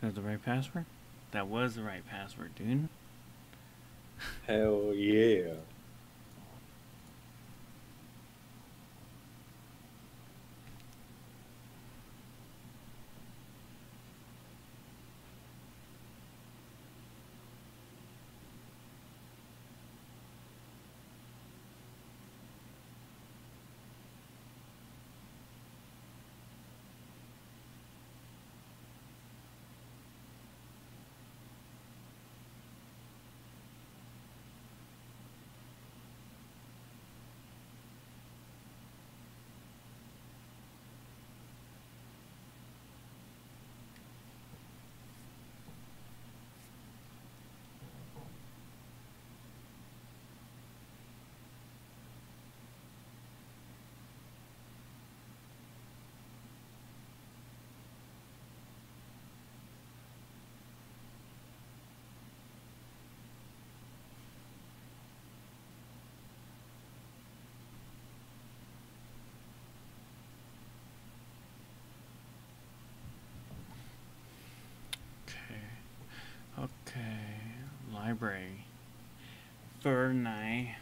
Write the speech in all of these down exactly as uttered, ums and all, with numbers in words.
That's the right password? That was the right password, dude. Hell yeah. Okay, library. Fortnite.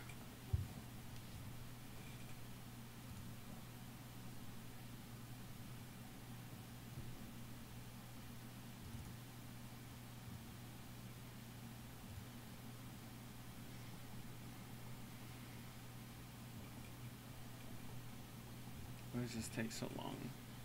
Why does this take so long?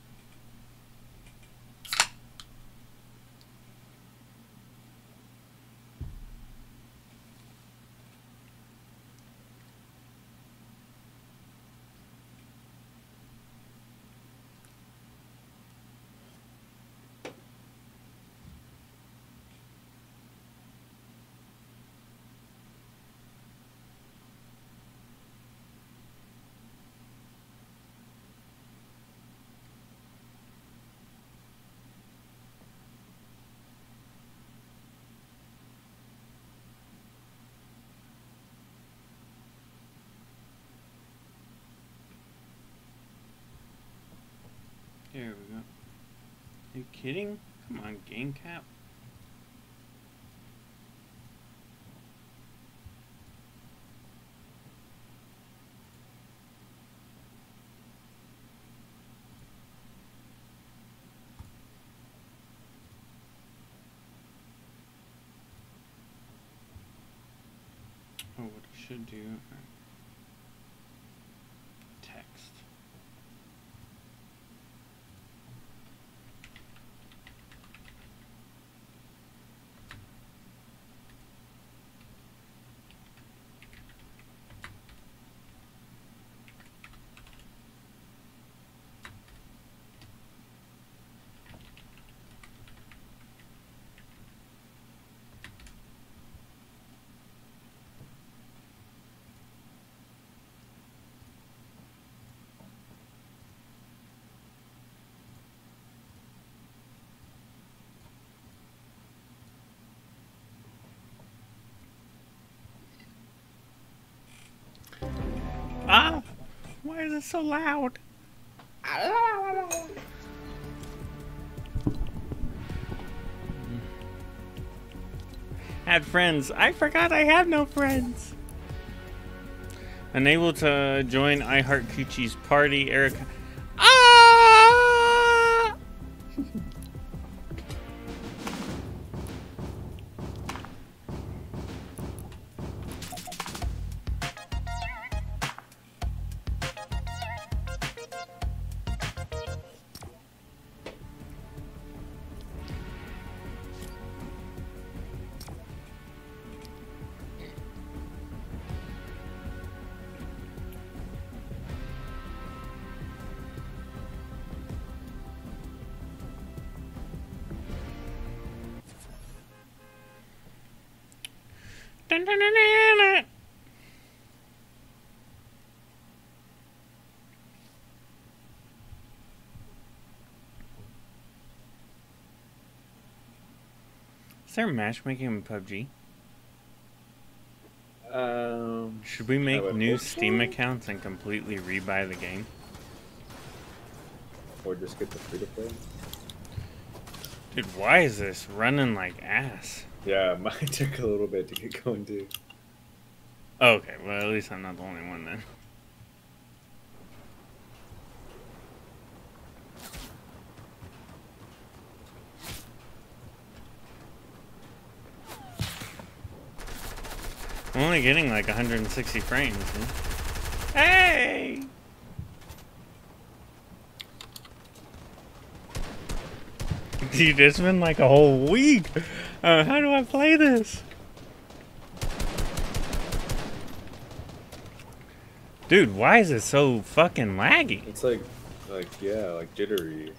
There we go. Are you kidding? Come on, game cap. Oh, what I should do. Text. Ah! Why is it so loud? Add friends. I forgot I have no friends. Unable to join I Heart Coochie's party, Erica. Ah! Dun, dun, dun, dun, dun. Is there matchmaking in P U B G? Um, Should we make new hope Steam so. accounts and completely rebuy the game? Or just get the free to play? Dude, why is this running like ass? Yeah, mine took a little bit to get going too. Oh, okay, well at least I'm not the only one then. I'm only getting like one hundred sixty frames. Huh? Hey! Dude, it's been like a whole week. Uh, how do I play this? Dude, why is it so fucking laggy? It's like, like yeah, like jittery.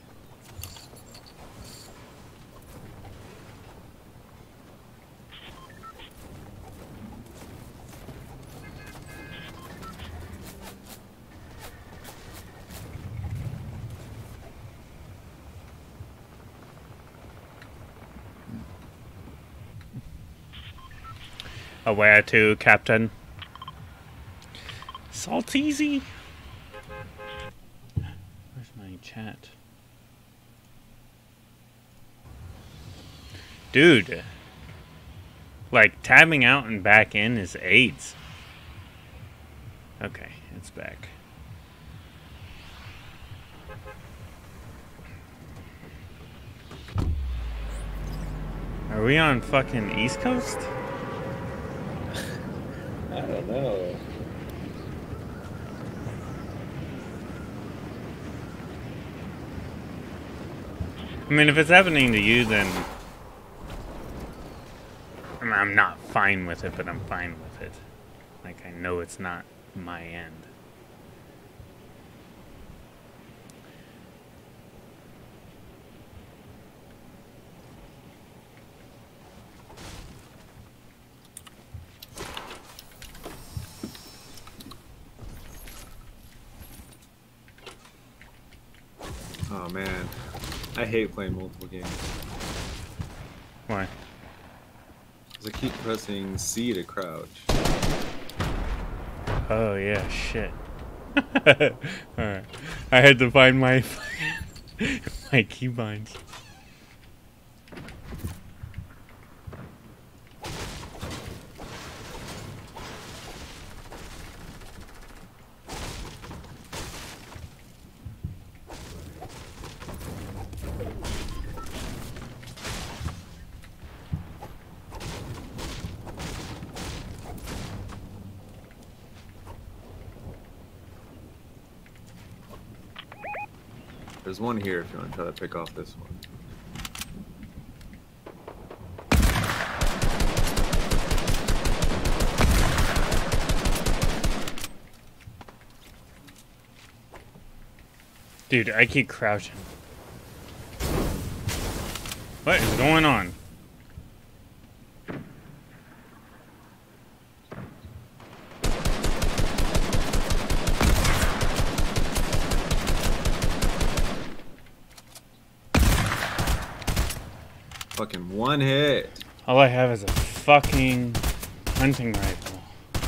Aware to, Captain. Salt easy. Where's my chat? Dude. Like, tabbing out and back in is AIDS. Okay, it's back. Are we on fucking East Coast? I don't know. I mean, if it's happening to you, then I mean, I'm not fine with it, but I'm fine with it. Like, I know it's not my end. Oh man, I hate playing multiple games. Why? Cause I keep pressing C to crouch. Oh, yeah, shit. Alright. I had to find my my keybinds. There's one here if you want to try to pick off this one. Dude, I keep crouching. What is going on? Fucking one hit. All I have is a fucking hunting rifle.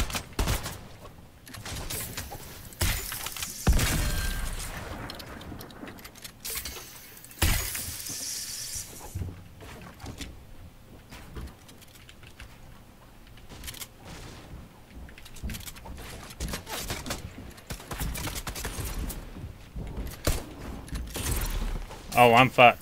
Oh, I'm fucked.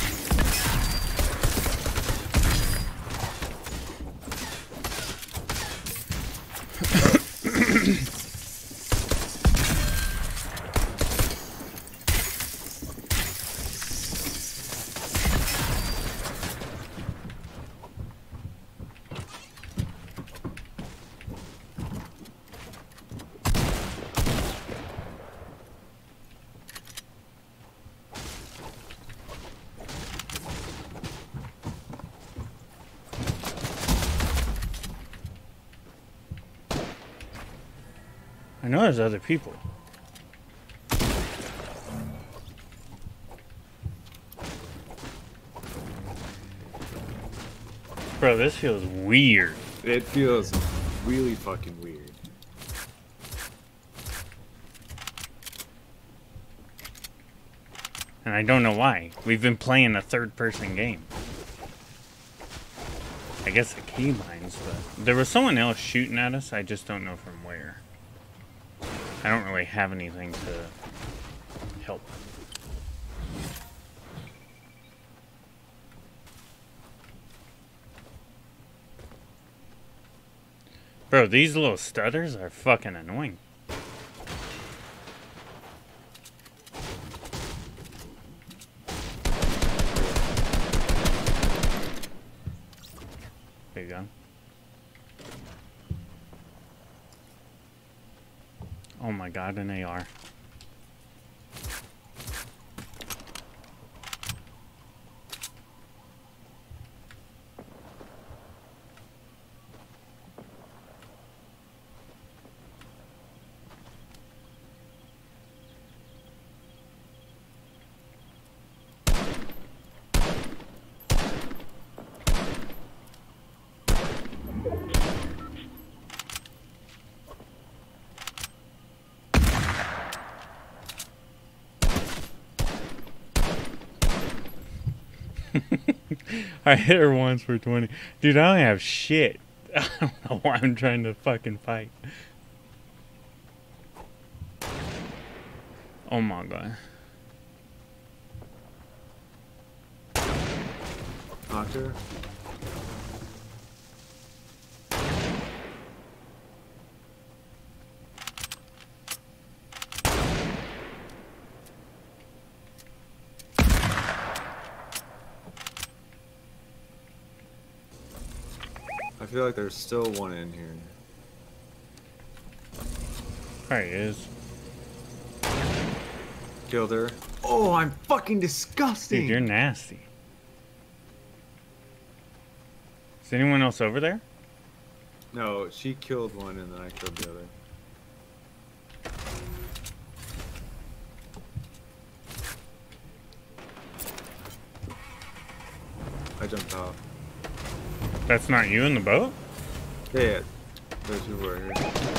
I know there's other people. Bro, this feels weird. It feels really fucking weird. And I don't know why. We've been playing a third-person game. I guess the keybinds, but there was someone else shooting at us. I just don't know from where. I don't really have anything to help. Bro, these little stutters are fucking annoying. There you go. Oh my god, an A R. I hit her once for twenty. Dude, I don't have shit. I don't know why I'm trying to fucking fight. Oh my god. Doctor. I feel like there's still one in here. There he is. Killed her. Oh, I'm fucking disgusting. Dude, you're nasty. Is anyone else over there? No, she killed one and then I killed the other. I jumped off. That's not you in the boat? Yeah, there's people right here.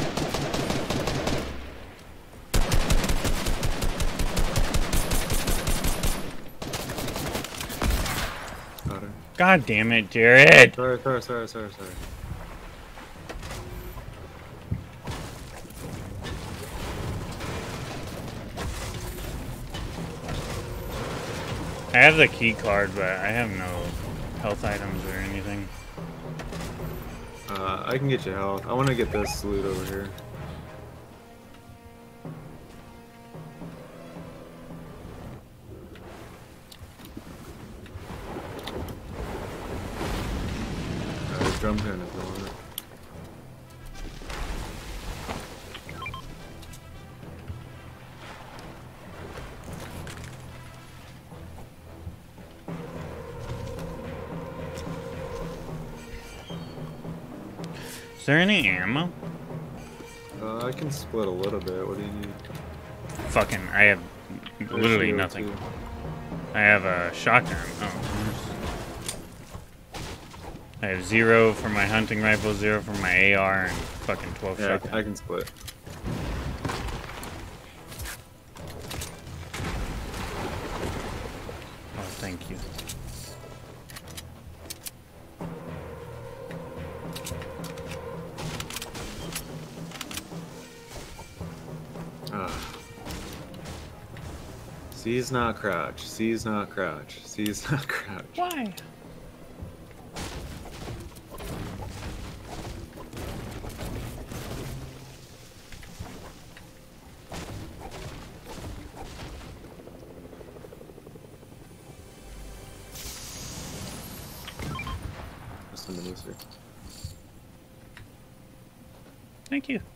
Got her. God damn it, Jared! Sorry, sorry, sorry, sorry, sorry. I have the key card, but I have no health items or anything. Uh, I can get you health. I want to get this loot over here. Uh, drum pin if you want it. Is there any ammo? Uh, I can split a little bit. What do you need? Fucking, I have literally There's nothing. too. I have a shotgun. Oh. I have zero for my hunting rifle, zero for my A R, and fucking twelve Yeah, shotgun. I can split. Oh, thank you. C's not crouch. C's not crouch. C's not crouch. Why? There's somebody else here. Thank you.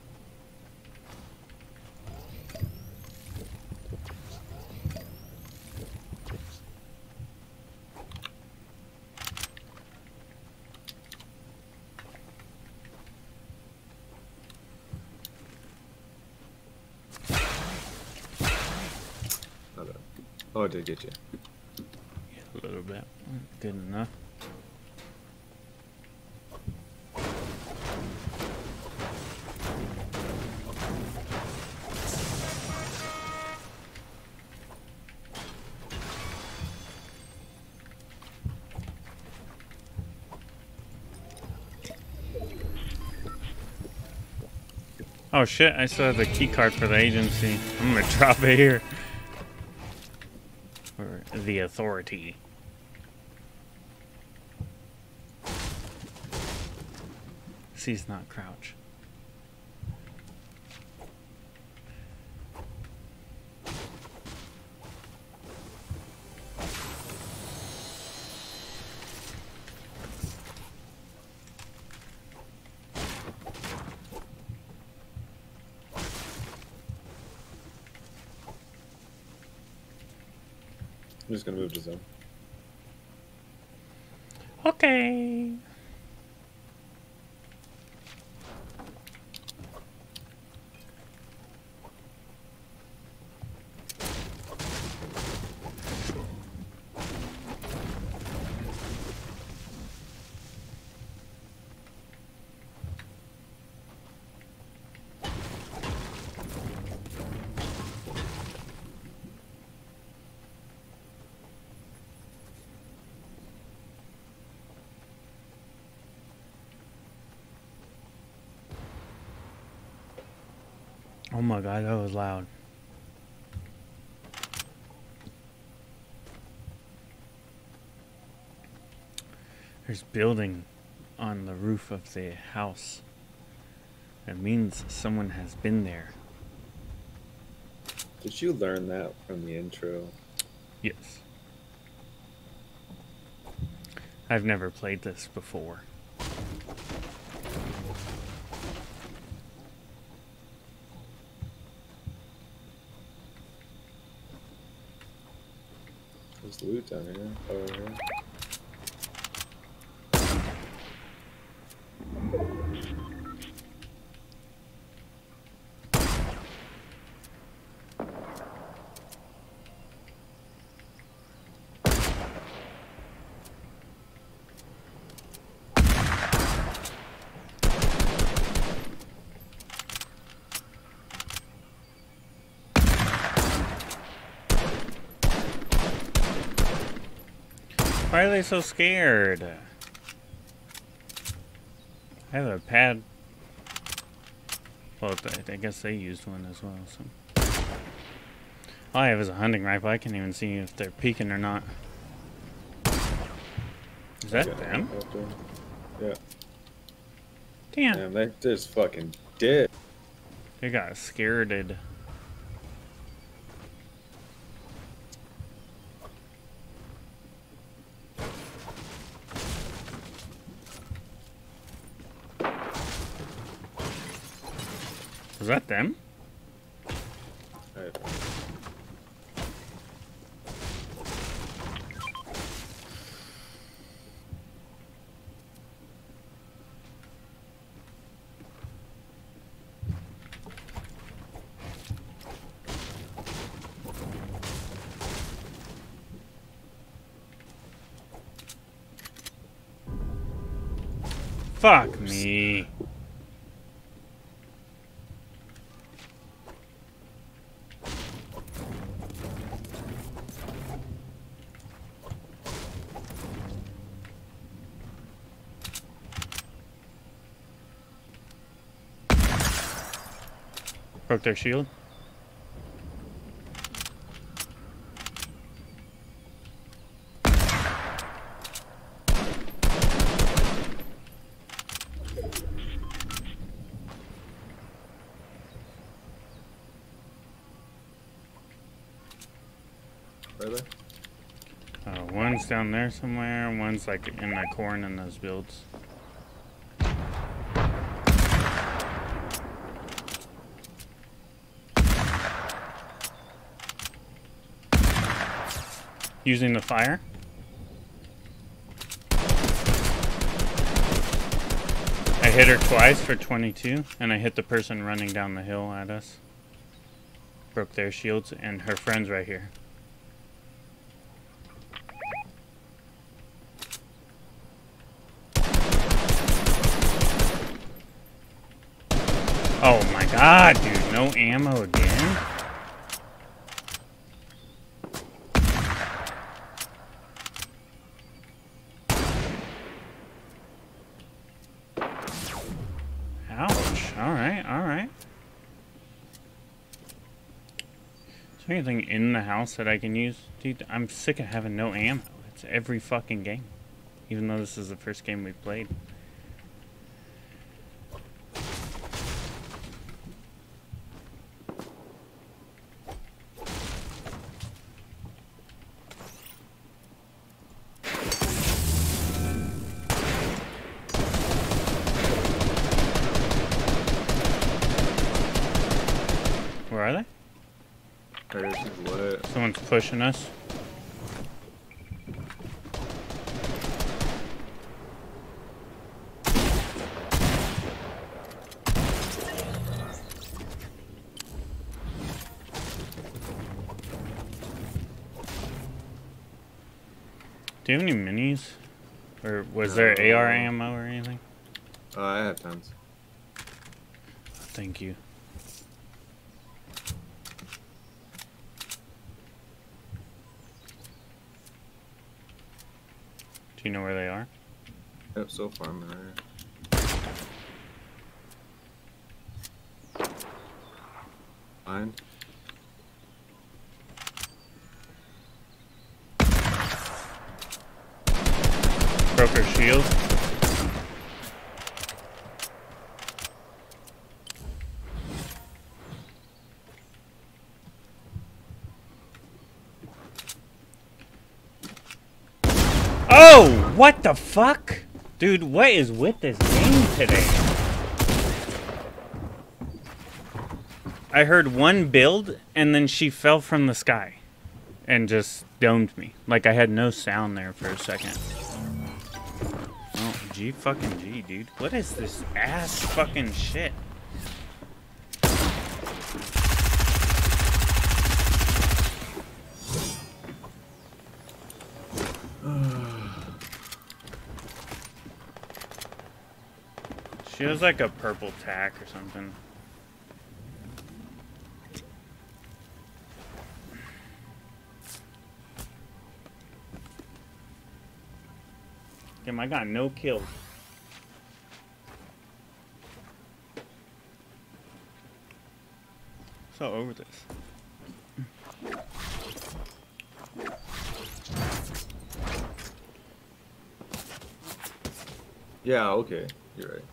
Oh, it did get you. Yeah, a little bit. Good enough. Oh shit, I still have the key card for the agency. I'm gonna drop it here. For the authority. Cease not crouch. I'm just gonna move to zone. Okay. Oh my god, that was loud. There's building on the roof of the house. That means someone has been there. Did you learn that from the intro? Yes. I've never played this before. There's loot down here. Over here. Why are they so scared? I have a pad. Well, I guess they used one as well. So all I have is a hunting rifle. I can't even see if they're peeking or not. Is that Okay, them? yeah. Damn. Damn, they just fucking dead. They got scared. Was that them? Alright. Fuck me. Broke their shield. Really? Uh, one's down there somewhere. One's like in that corn in those builds. Using the fire. I hit her twice for twenty-two, and I hit the person running down the hill at us. Broke their shields, and her friend's right here. Oh my god, dude, no ammo again? Ouch. Alright, alright. Is there anything in the house that I can use? Dude, I'm sick of having no ammo. It's every fucking game. Even though this is the first game we've played. Where are they? There's what? Someone's pushing us. Do you have any minis? Or was there A R ammo or anything? Uh, I have tons. Thank you. Do you know where they are? Yep, so far I'm right. Fine. Broke her shield. Oh, what the fuck? Dude, what is with this game today? I heard one build, and then she fell from the sky. And just domed me. Like I had no sound there for a second. Oh, G fucking G, dude. What is this ass fucking shit? She has like a purple tack or something. Damn, I got no kills. So over this. Yeah, okay. You're right.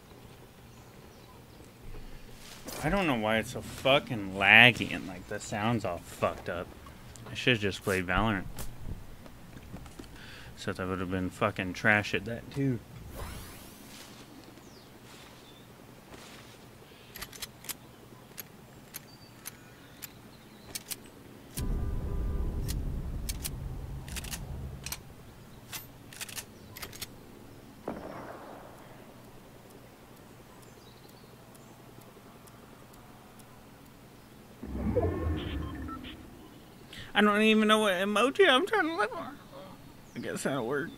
I don't know why it's so fucking laggy and like the sound's all fucked up. I should have just played Valorant. So that would have been fucking trash at that too. I don't even know what emoji I'm trying to look for. I guess that'll work.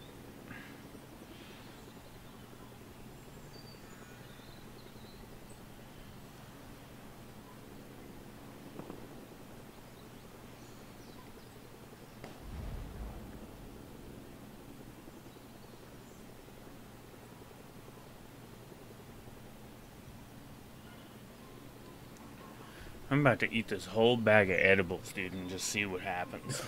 I'm about to eat this whole bag of edibles, dude, and just see what happens.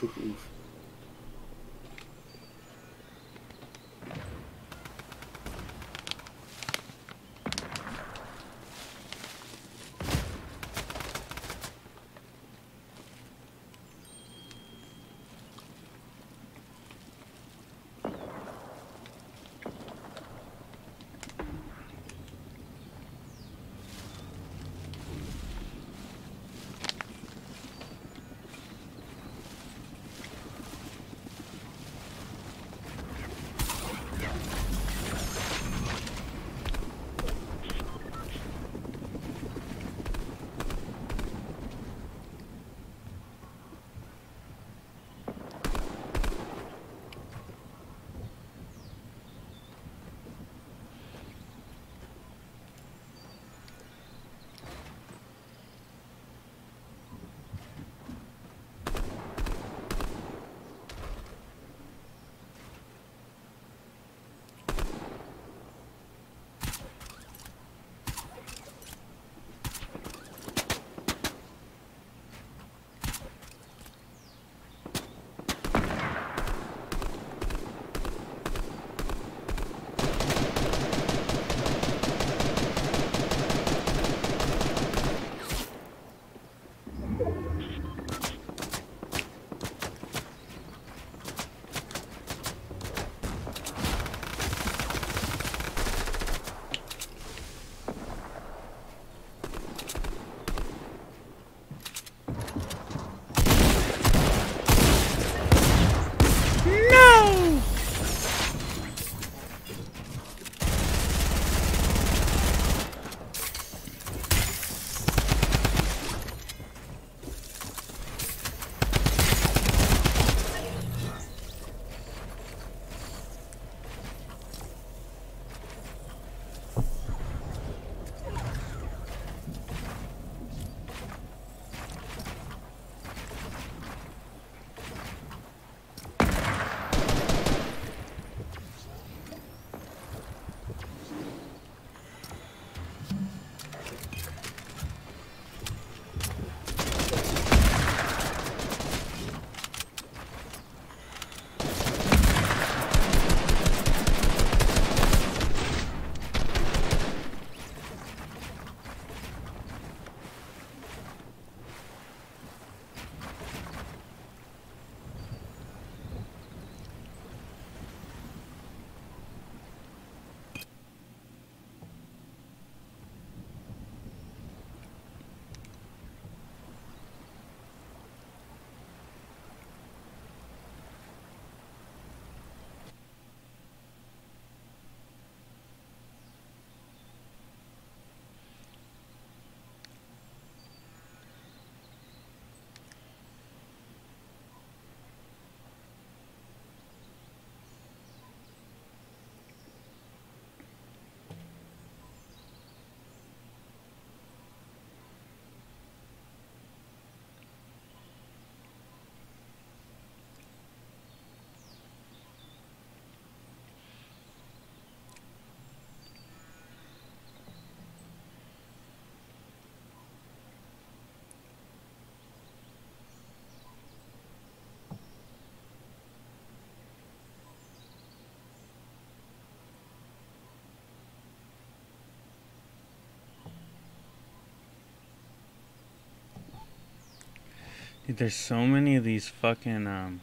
Dude, there's so many of these fucking, um,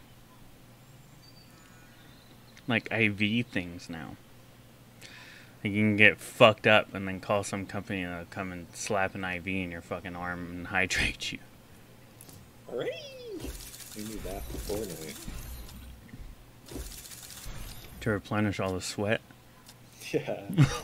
like I V things now. Like you can get fucked up and then call some company to come and slap an I V in your fucking arm and hydrate you. Alright. We need that for Fortnite. To replenish all the sweat. Yeah.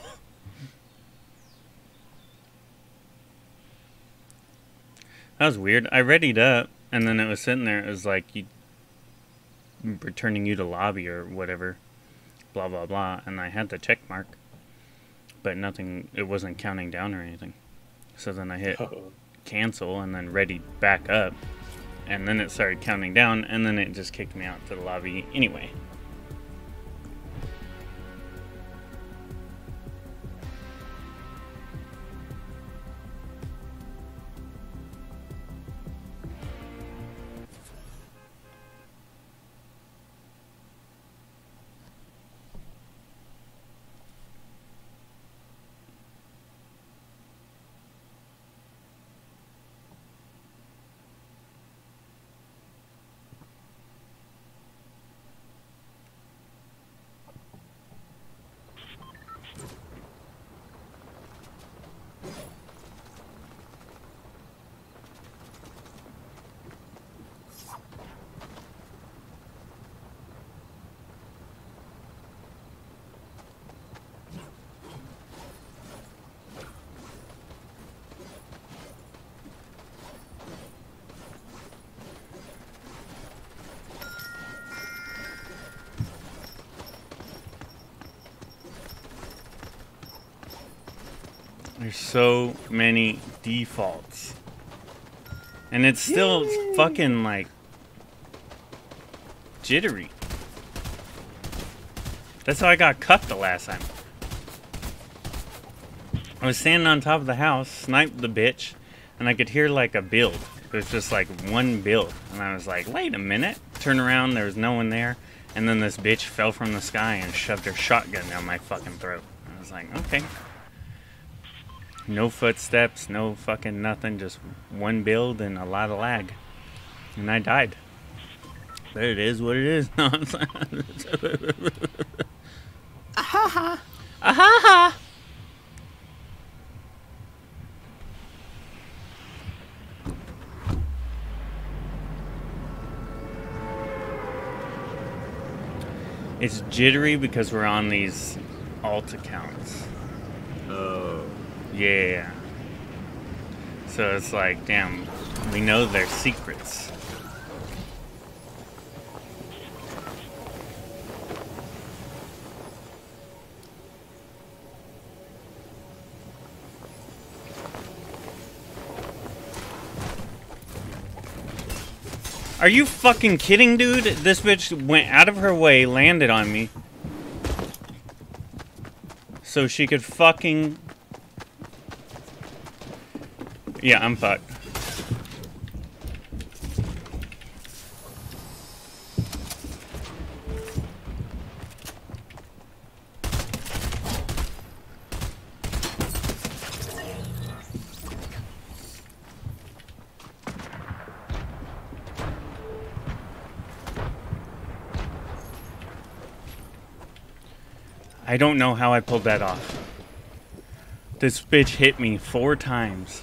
That was weird. I readied up, and then it was sitting there. It was like, you, returning you to lobby or whatever. Blah, blah, blah. And I had the check mark. But nothing, it wasn't counting down or anything. So then I hit Oh. cancel and then ready back up. And then it started counting down, and then it just kicked me out to the lobby anyway. There's so many defaults. And it's still Yay. fucking like jittery. That's how I got cuffed the last time. I was standing on top of the house, sniped the bitch, and I could hear like a build. It was just like one build. And I was like, wait a minute. Turn around, there was no one there. And then this bitch fell from the sky and shoved her shotgun down my fucking throat. I was like, okay. No footsteps, no fucking nothing, just one build and a lot of lag. And I died. But it is what it is. Ahaha. Ahaha. It's jittery because we're on these alt accounts. Oh. Yeah. So it's like, damn, we know their secrets. Are you fucking kidding, dude? This bitch went out of her way, landed on me. So she could fucking... Yeah, I'm fucked. I don't know how I pulled that off. This bitch hit me four times.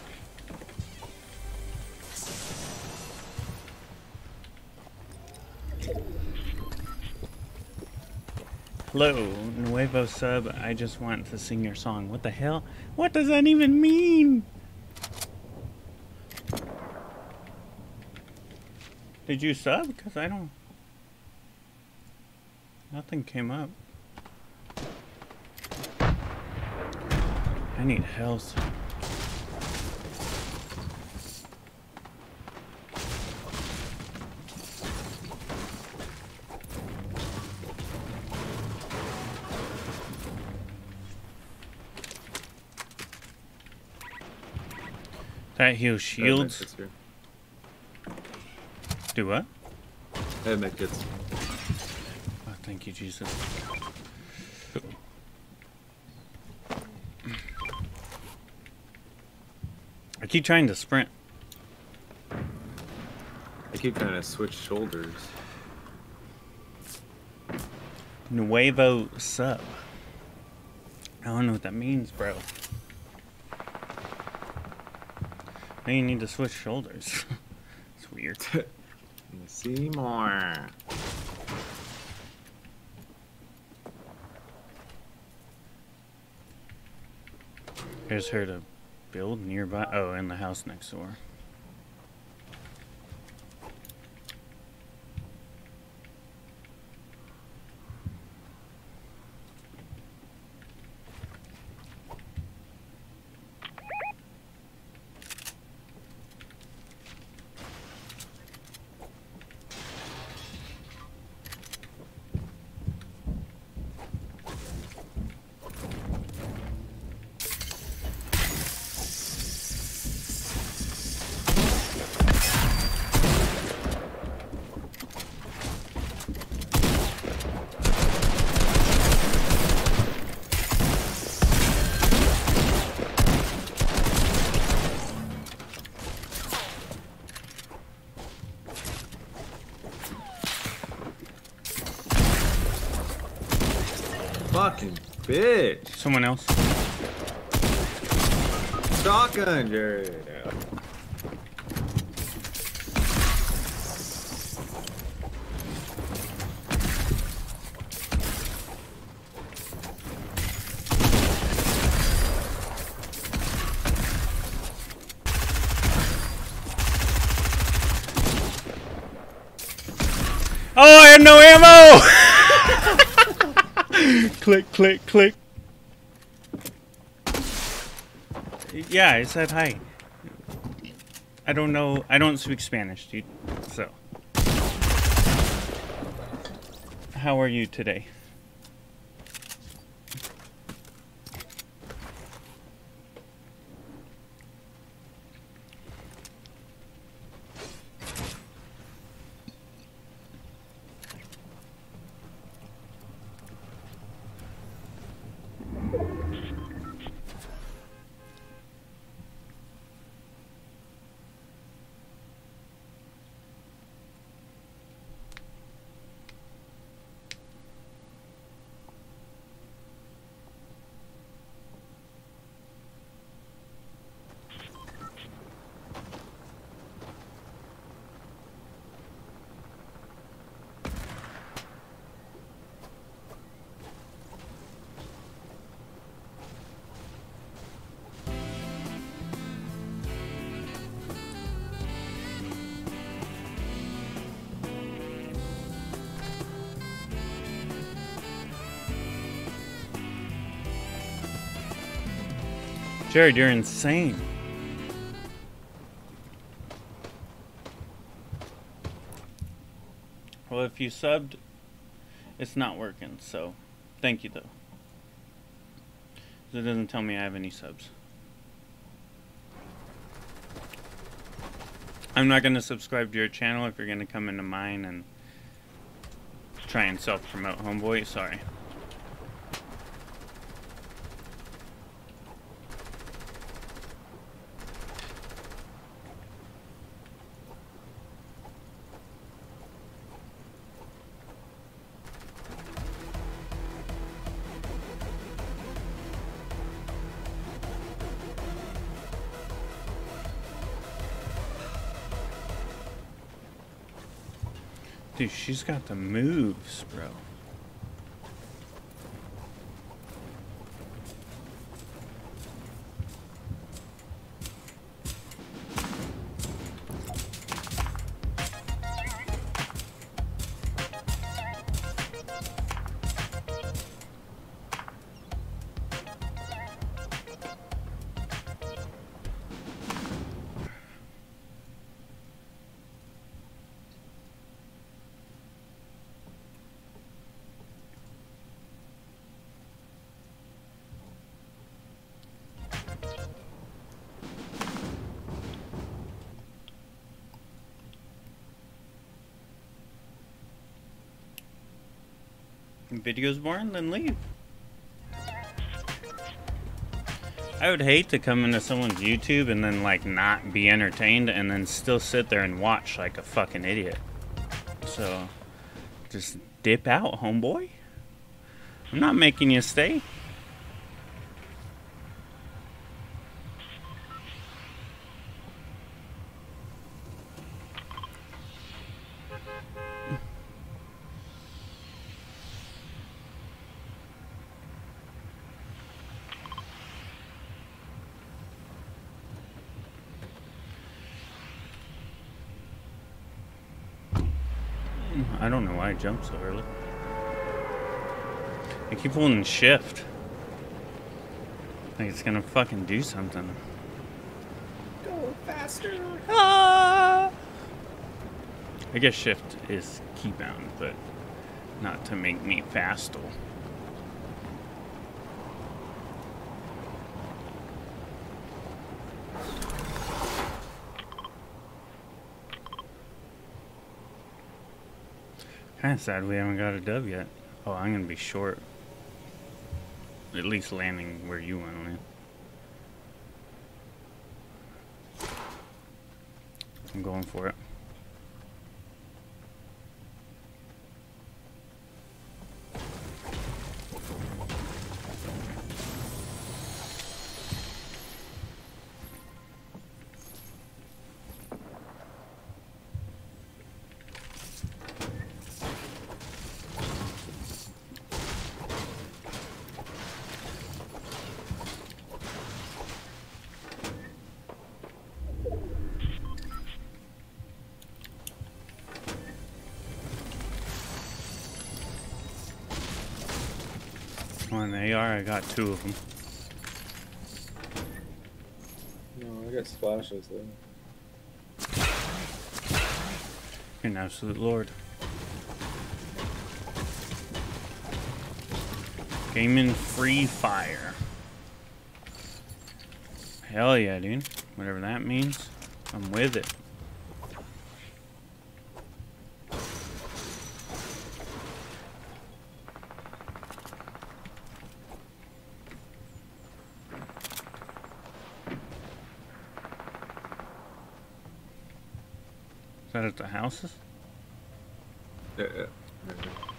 Hello, Nuevo sub. I just want to sing your song. What the hell? What does that even mean? Did you sub? Because I don't... Nothing came up. I need health. That heals shields. Do what? I have medkits. Oh, thank you, Jesus. I keep trying to sprint. keep trying to switch shoulders. Nuevo sub. I don't know what that means, bro. Now you need to switch shoulders. It's weird. See more. I just heard a build nearby. Oh, in the house next door. Fucking bitch. Someone else. Shotgun, Jared. Oh, I had no ammo! Click, click, click. Yeah, I said hi. I don't know. I don't speak Spanish, dude. So. How are you today? Jared, you're insane. Well, if you subbed, it's not working, so thank you, though. It doesn't tell me I have any subs. I'm not going to subscribe to your channel if you're going to come into mine and try and self-promote, homeboy. Sorry. Dude, she's got the moves, bro. Video's boring, then leave. I would hate to come into someone's YouTube and then like not be entertained and then still sit there and watch like a fucking idiot. So just dip out, homeboy. I'm not making you stay. I don't know why I jumped so early. I keep holding shift. Like it's gonna fucking do something. Go faster. Ah! I guess shift is keybound, but not to make me faster. Kinda sad we haven't got a dub yet. Oh, I'm gonna be short. At least landing where you want to land. I'm going for it. On A R, I got two of them. No, I got splashes though. You're an absolute lord. Gaming Free Fire. Hell yeah, dude. Whatever that means, I'm with it. Is that at the houses? Yeah, yeah. yeah.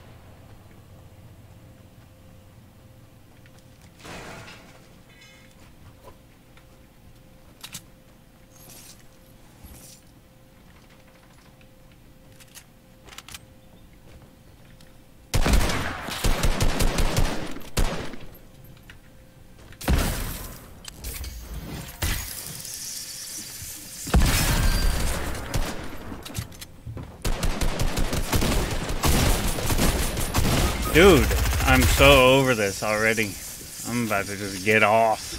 Dude, I'm so over this already. I'm about to just get off.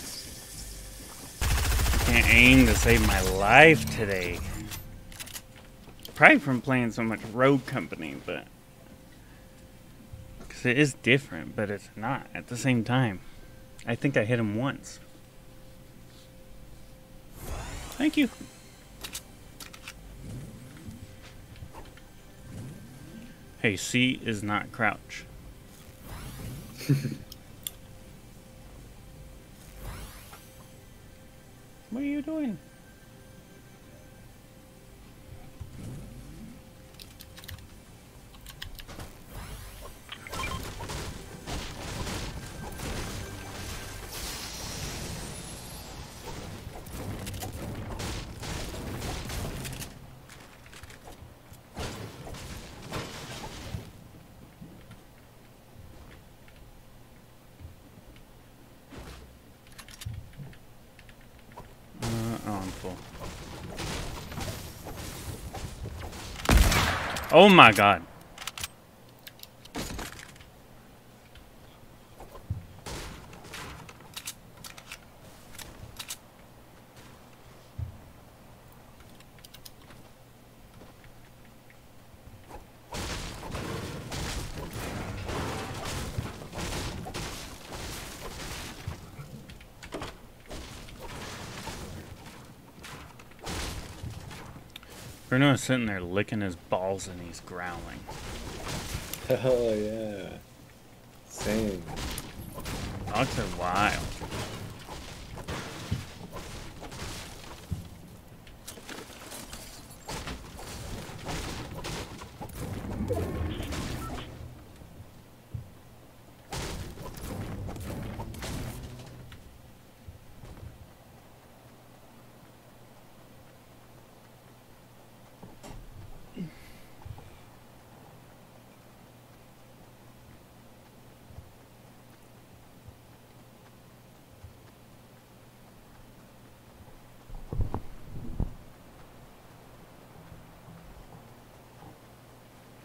I can't aim to save my life today. Probably from playing so much Rogue Company, but... because it is different, but it's not at the same time. I think I hit him once. Thank you. Hey, C is not crouch. What are you doing? Oh my god. Bruno is sitting there licking his balls and he's growling. Hell yeah. Same. Dogs are wild.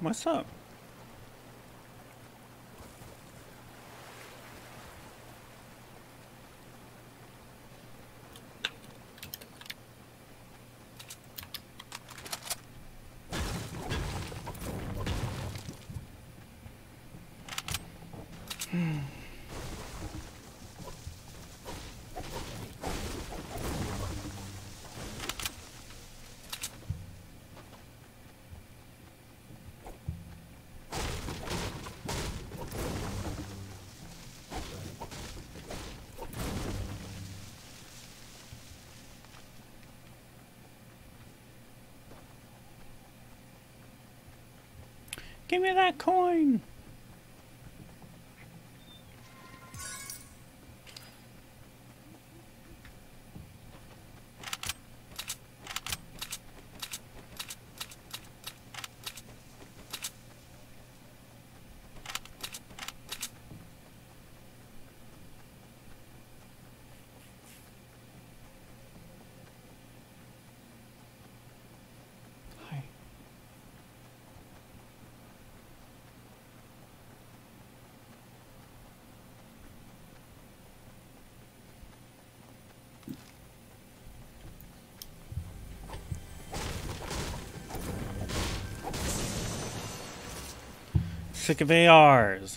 What's up? Give me that coin! Sick of A Rs.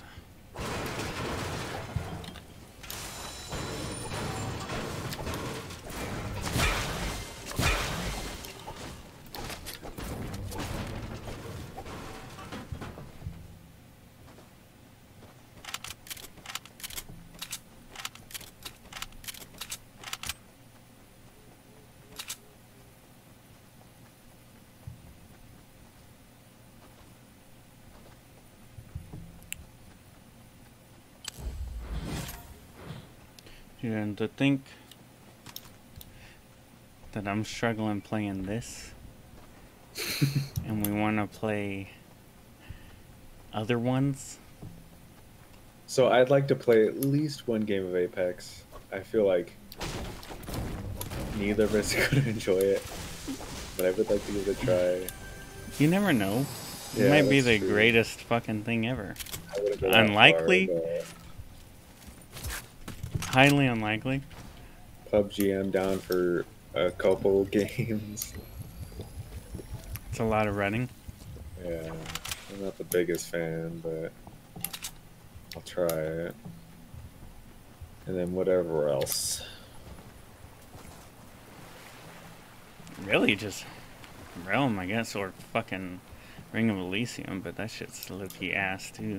And to think that I'm struggling playing this and we want to play other ones. So I'd like to play at least one game of Apex. I feel like neither of us could enjoy it, but I would like to give it a try. You never know. It Yeah, might be the true. greatest fucking thing ever. I wouldn't go that Unlikely. far, but Highly unlikely. P U B G, I'm down for a couple games. It's a lot of running. Yeah, I'm not the biggest fan, but I'll try it. And then whatever else. Really just Realm, I guess, or fucking Ring of Elysium, but that shit's low-key ass too.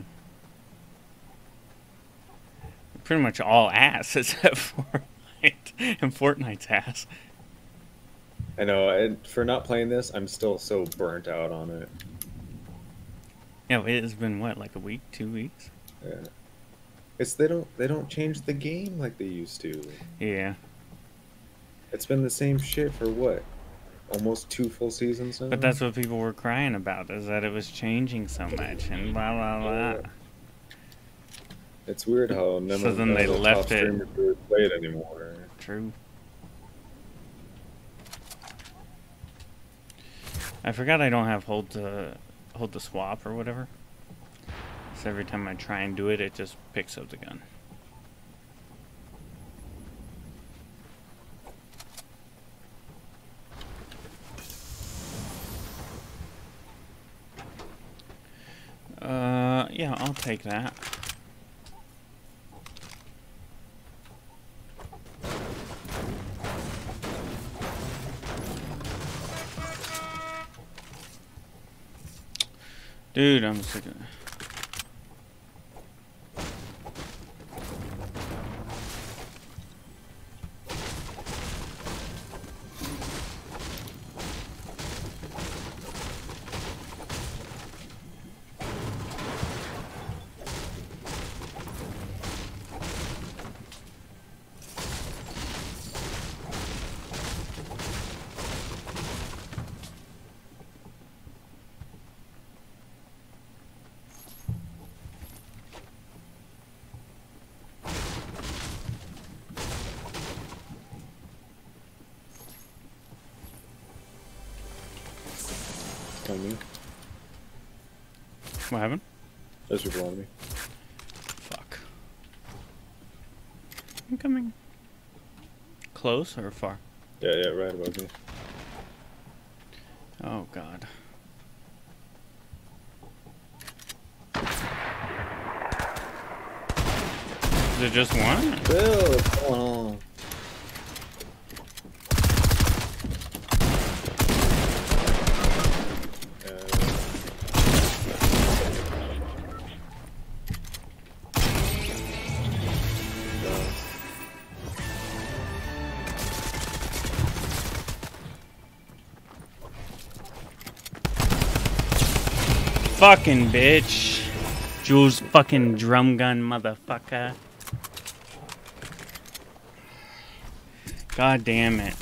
Pretty much all ass except Fortnite, and Fortnite's ass. I know, and for not playing this, I'm still so burnt out on it. Yeah, it's been what, like a week, two weeks? Yeah. It's they don't they don't change the game like they used to. Yeah. It's been the same shit for what? Almost two full seasons now? But that's what people were crying about, is that it was changing so much and blah blah blah. Yeah. It's weird how none So of then none they of the left top it. streamers really play it anymore. True. I forgot I don't have hold to hold the swap or whatever. So every time I try and do it, it just picks up the gun. Uh, yeah, I'll take that. Dude, I'm sick of it. Coming. What happened? There's people on me. Fuck. I'm coming. Close or far? Yeah, yeah, right above me. Oh god. Is it just one? Bill, what's going on? Fucking bitch. Jules fucking drum gun motherfucker. God damn it.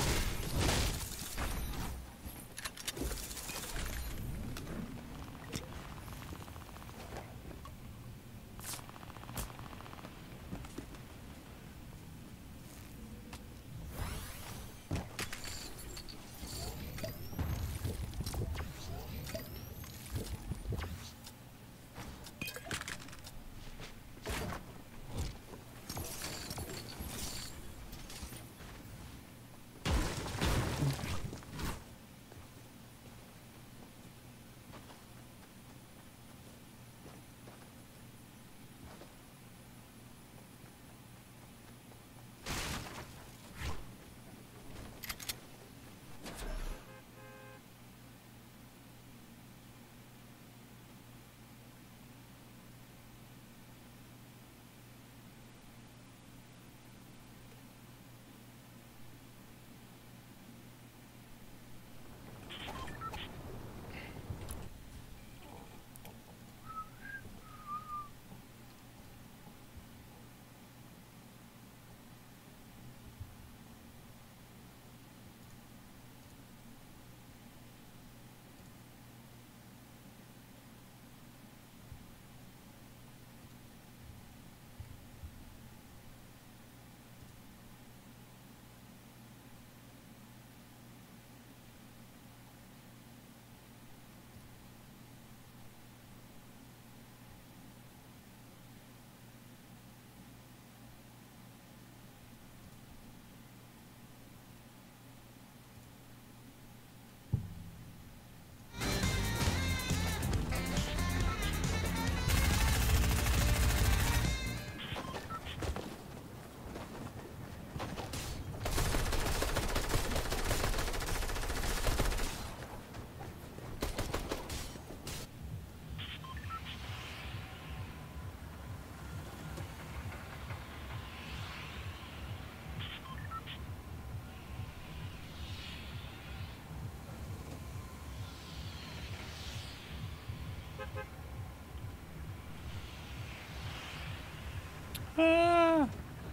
Ah.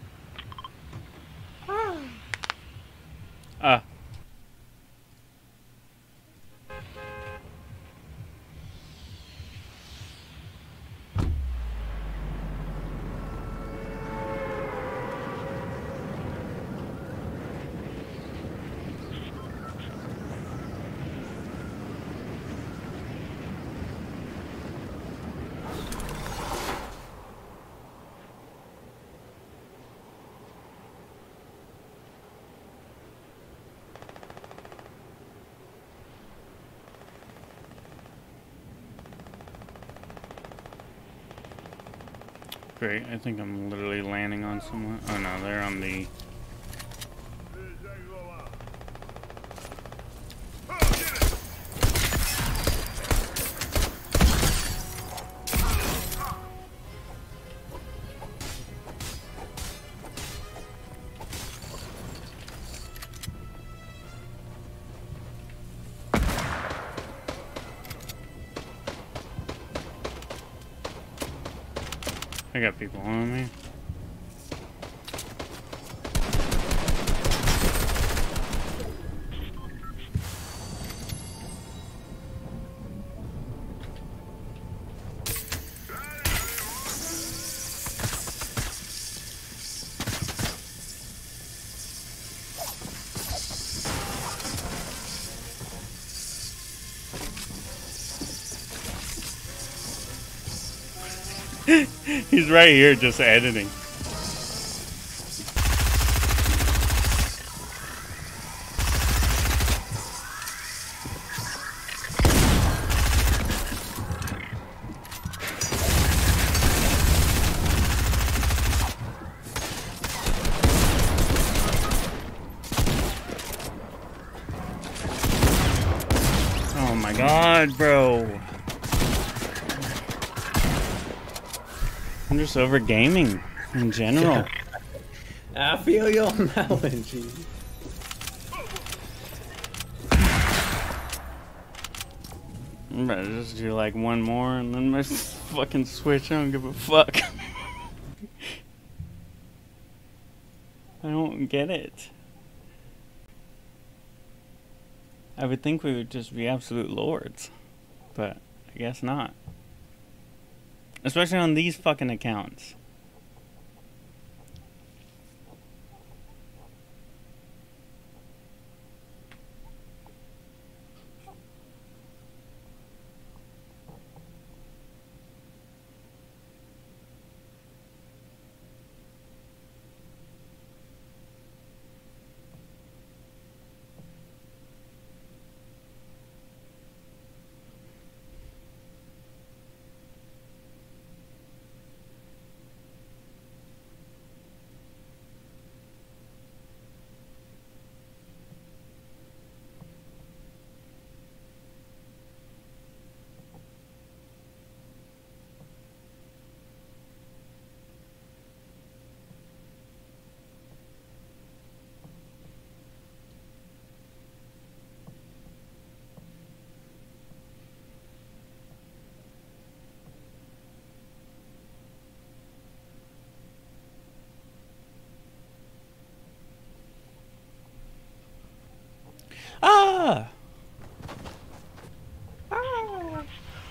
Ah. Ah. Great, I think I'm literally landing on someone. Oh no, they're on the... I got people on me. He's right here just editing. Oh my god, bro. I'm just over gaming in general. I feel you on that one, G. I'm about to just do like one more and then my fucking switch. I don't give a fuck. I don't get it. I would think we would just be absolute lords, but I guess not. Especially on these fucking accounts. Ah! Ah!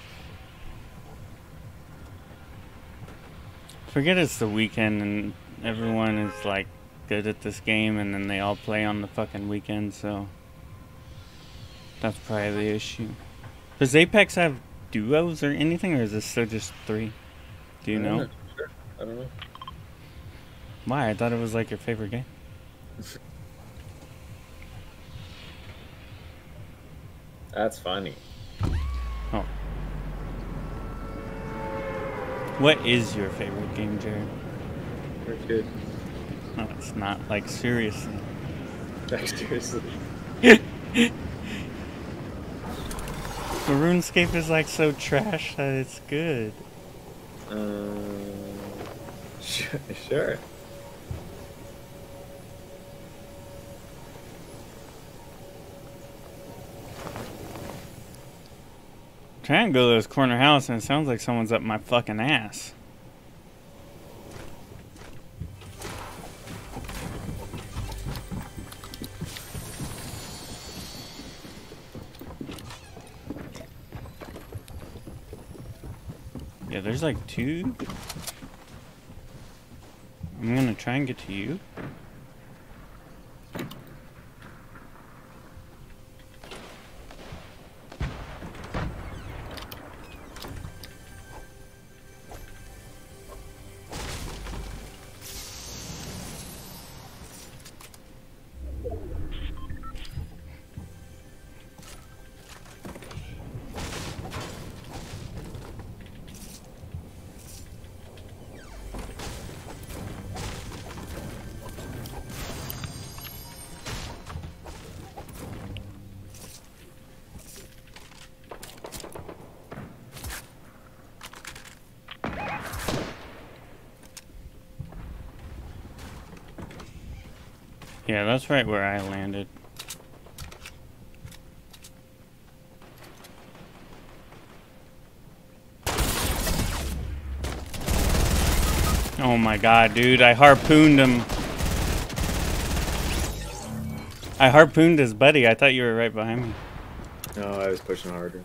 Forget it's the weekend and everyone is like good at this game and then they all play on the fucking weekend, so that's probably the issue. Does Apex have duos or anything, or is this still just three? Do you know? know? Sure. I don't know. Why? I thought it was like your favorite game. That's funny. Oh. What is your favorite game, Jared? Wicked. No, it's not. Like, seriously. Like, seriously. The RuneScape is like so trash that it's good. Um, sure. sure. Trying to go to this corner house and it sounds like someone's up my fucking ass. Yeah, there's like two. I'm gonna try and get to you. Yeah, that's right where I landed. Oh my god, dude, I harpooned him. I harpooned his buddy. I thought you were right behind me. No, I was pushing harder.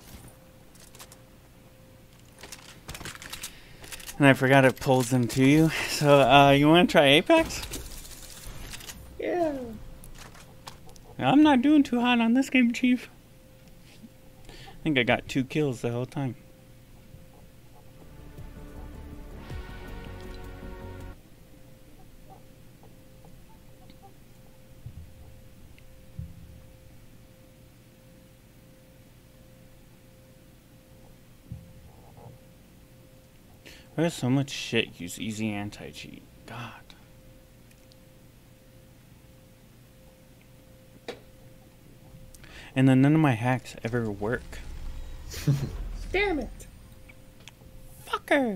And I forgot it pulls them to you. So, uh, you want to try Apex? Yeah. I'm not doing too hot on this game, Chief. I think I got two kills the whole time. Why does so much shit use easy anti-cheat? God. And then none of my hacks ever work. Damn it! Fucker!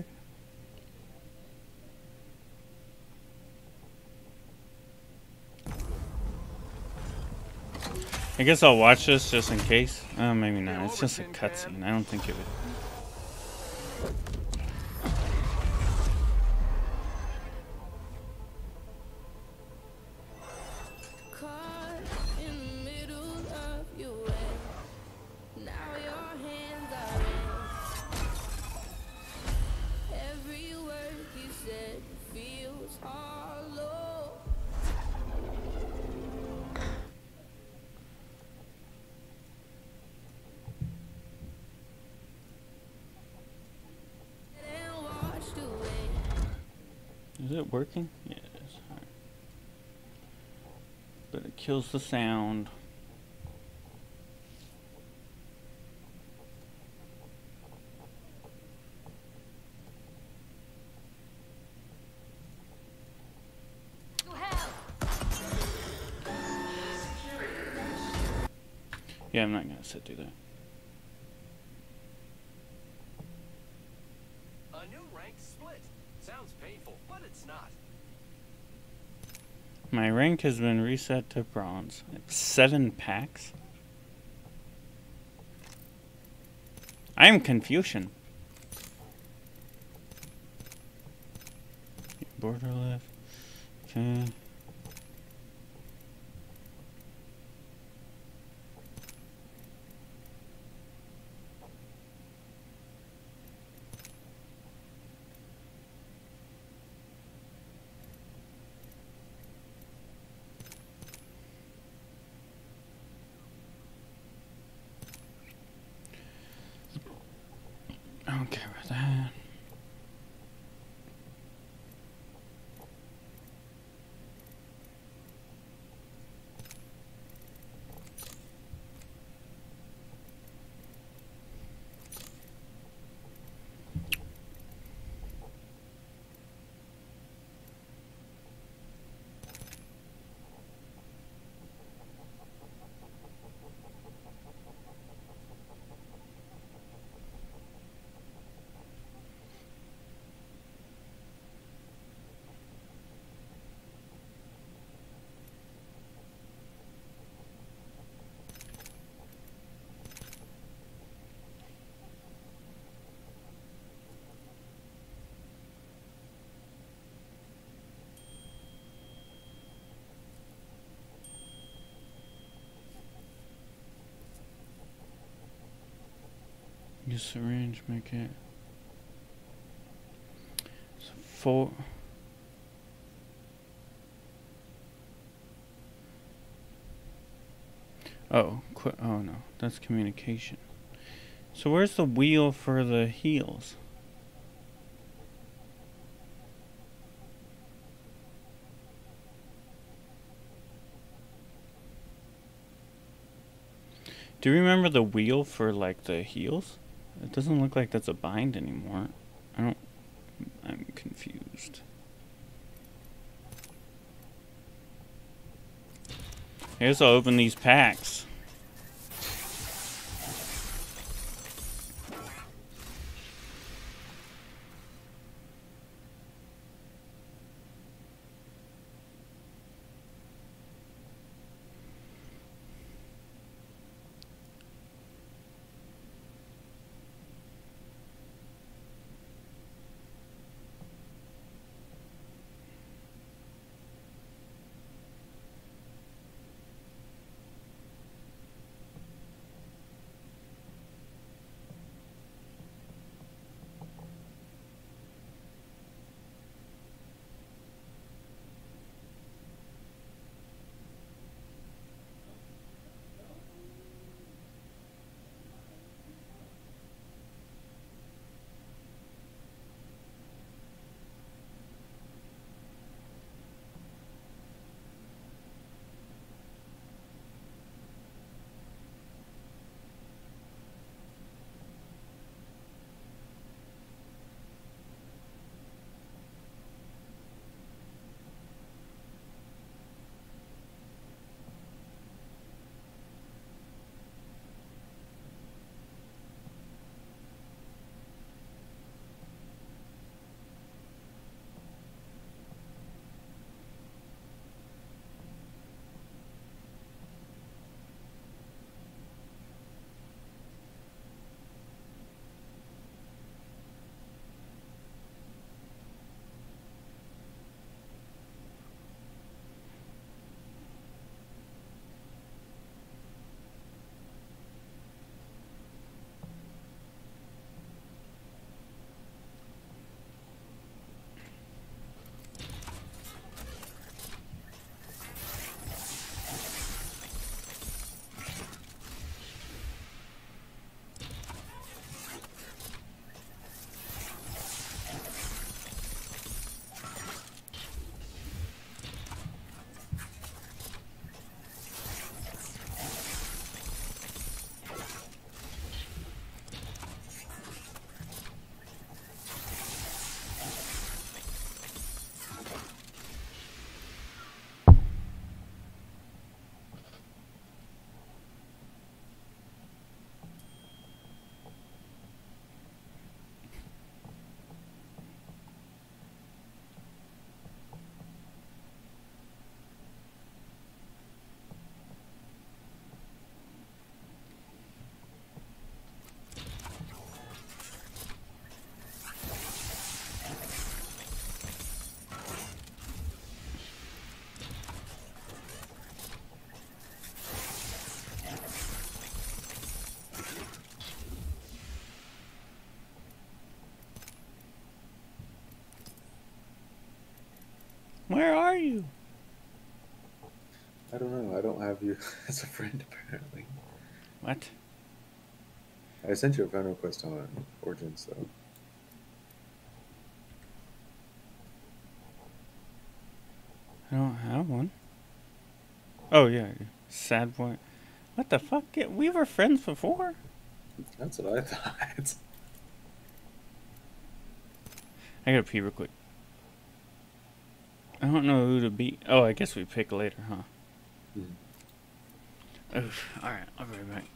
I guess I'll watch this just in case. Oh, maybe not. It's just a cutscene. I don't think it would. Is it working? Yeah, it is. All right. But it kills the sound. Yeah, I'm not gonna sit through that. A new rank split. Sounds painful, but it's not. My rank has been reset to bronze. Seven packs? I am Confucian. Border left. Okay. I don't care about that. Use syringe, make it so four. Oh, qu oh no, that's communication. So where's the wheel for the heals? Do you remember the wheel for like the heals? It doesn't look like that's a bind anymore. I don't... I'm confused. I guess I'll open these packs. Where are you? I don't know. I don't have you as a friend, apparently. What? I sent you a friend request on Origins, though. I don't have one. Oh, yeah. Sad boy. What the fuck? We were friends before. That's what I thought. I gotta pee real quick. I don't know who to beat. Oh, I guess we pick later, huh? Mm. Oof. Alright, I'll be right back.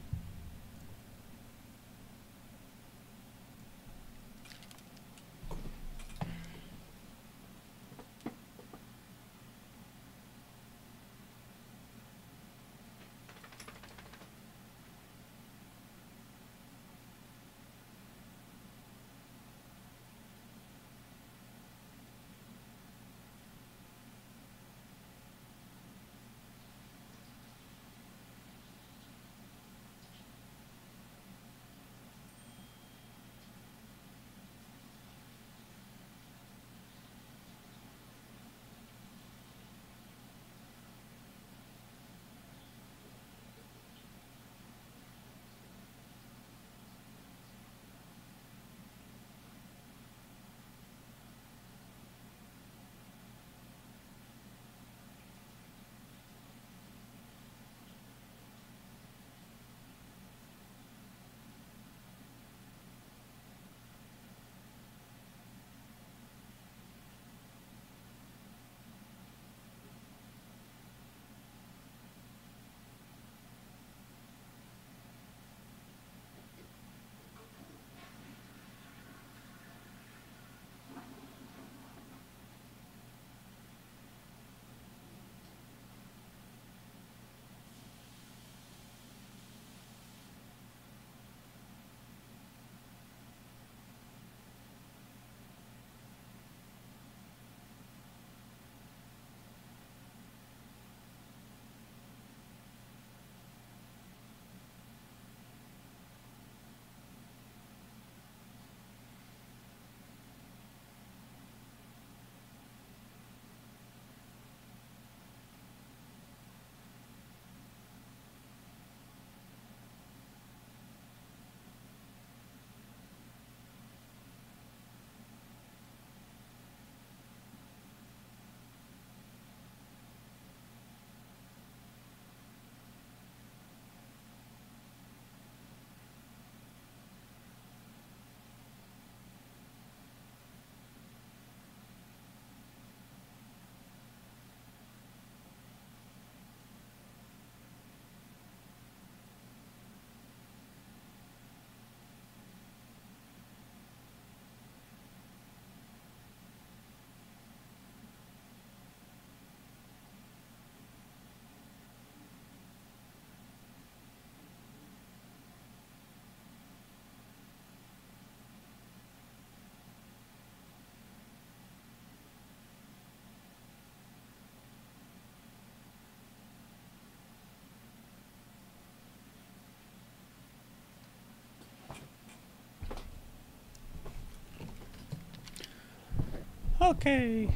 Okay.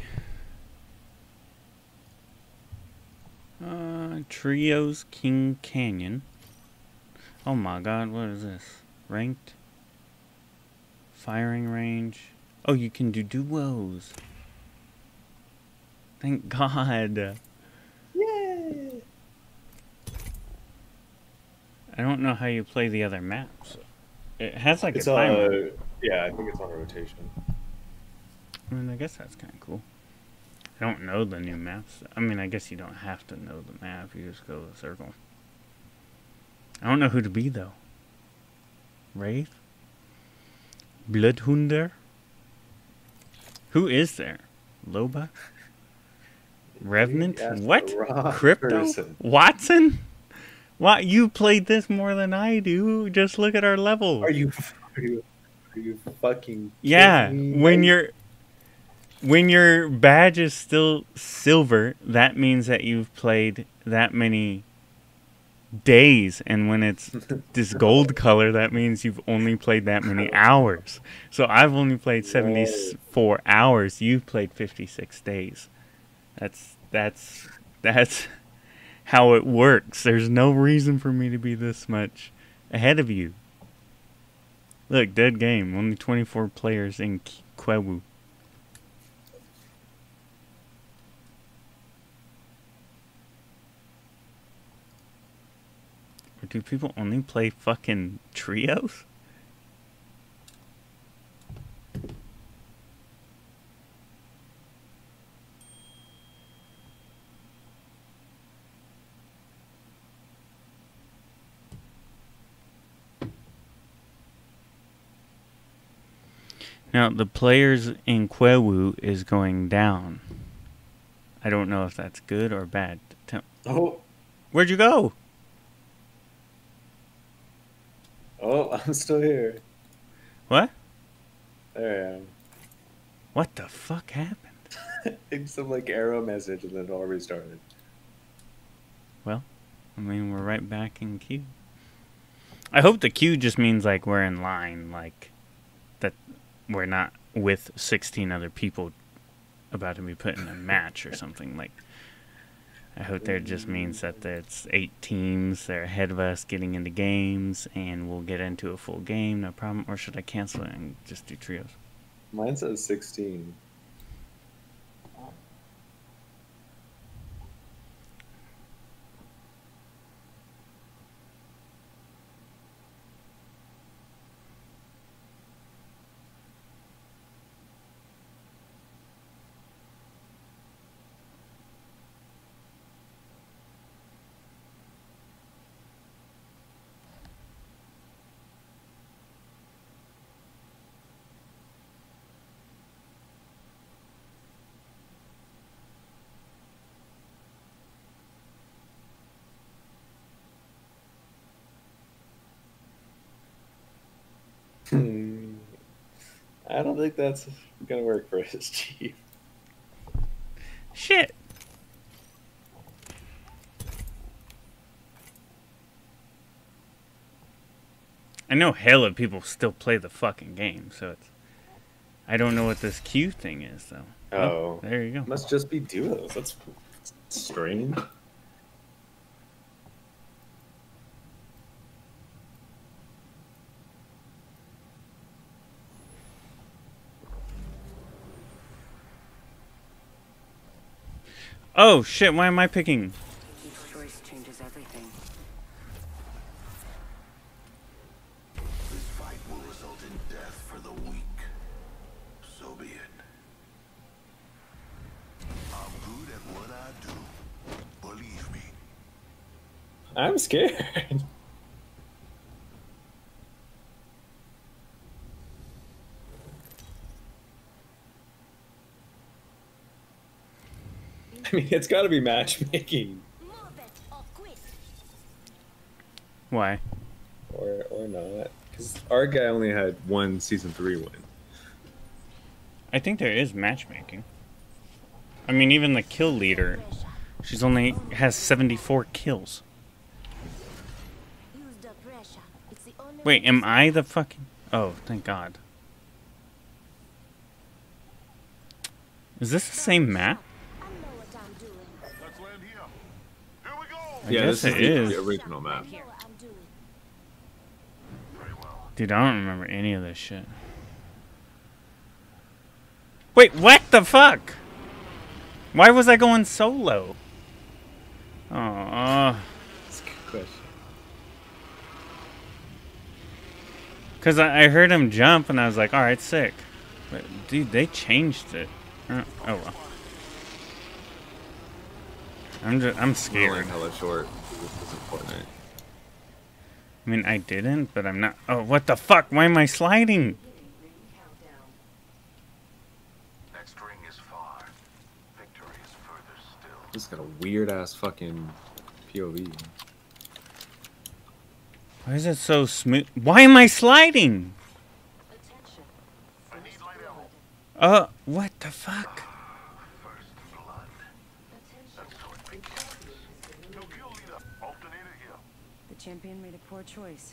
Uh, Trios King Canyon. Oh my god, what is this? Ranked? Firing range. Oh, you can do duos. Thank god. Yay! I don't know how you play the other maps. It has like It's a timer. uh, yeah, I think it's on a rotation. I mean, I guess that's kind of cool. I don't know the new maps. I mean, I guess you don't have to know the map. You just go to the circle. I don't know who to be, though. Wraith? Bloodhunder? Who is there? Loba? Revenant? You asked What? the wrong Crypto? person. Watson? What? You played this more than I do. Just look at our levels. Are you, are you, are you fucking Yeah, kidding me? when you're when your badge is still silver, that means that you've played that many days, and when it's this gold color, that means you've only played that many hours. So I've only played seventy-four hours. You've played fifty-six days. That's that's that's how it works. There's no reason for me to be this much ahead of you. Look, dead game. Only twenty-four players in Kwewu. Or do people only play fucking trios? Now, the players in Kwewu is going down. I don't know if that's good or bad. Tell- Oh, Where'd you go? oh, I'm still here. What? There I am. What the fuck happened? It's some like arrow message and then it all restarted. Well, I mean, we're right back in queue. I hope the queue just means like we're in line, like that we're not with sixteen other people about to be put in a match or something. Like, I hope that just means that it's eight teams, they're ahead of us getting into games, and we'll get into a full game, no problem. Or should I cancel it and just do trios? Mine says sixteen. Hmm. I don't think that's gonna work for us, Chief. Shit! I know hella people still play the fucking game, so it's... I don't know what this queue thing is, though. Oh, there you go. Must just be duos. That's strange. Oh, shit, why am I picking... Each choice changes everything. This fight will result in death for the weak. So be it. I'm good at what I do. Believe me. I'm scared. I mean, it's got to be matchmaking, Why? or or not, because our guy only had one season three win. I think there is matchmaking. I mean, even the kill leader, she's only has seventy-four kills. Wait, am I the fucking... Oh, thank God. Is this the same map? Let's land here. Here we go. I Yeah, guess this it is is. the original map. Very well. Dude, I don't remember any of this shit. Wait, what the fuck? Why was I going solo? Oh, That's a good question. because I, I heard him jump and I was like, all right, sick. But dude, they changed it. Uh, oh well. I'm just, I'm We're scared. like hella short. This isn't Fortnite. I mean, I didn't, but I'm not. Oh, what the fuck? Why am I sliding? Next ring is far. Victory is further still. This got a weird ass fucking P O V. Why is it so smooth? Why am I sliding? I need light ammo. Uh, what the fuck? First blood. That's how it begins. No kill leader. Alternator here. The champion made a poor choice.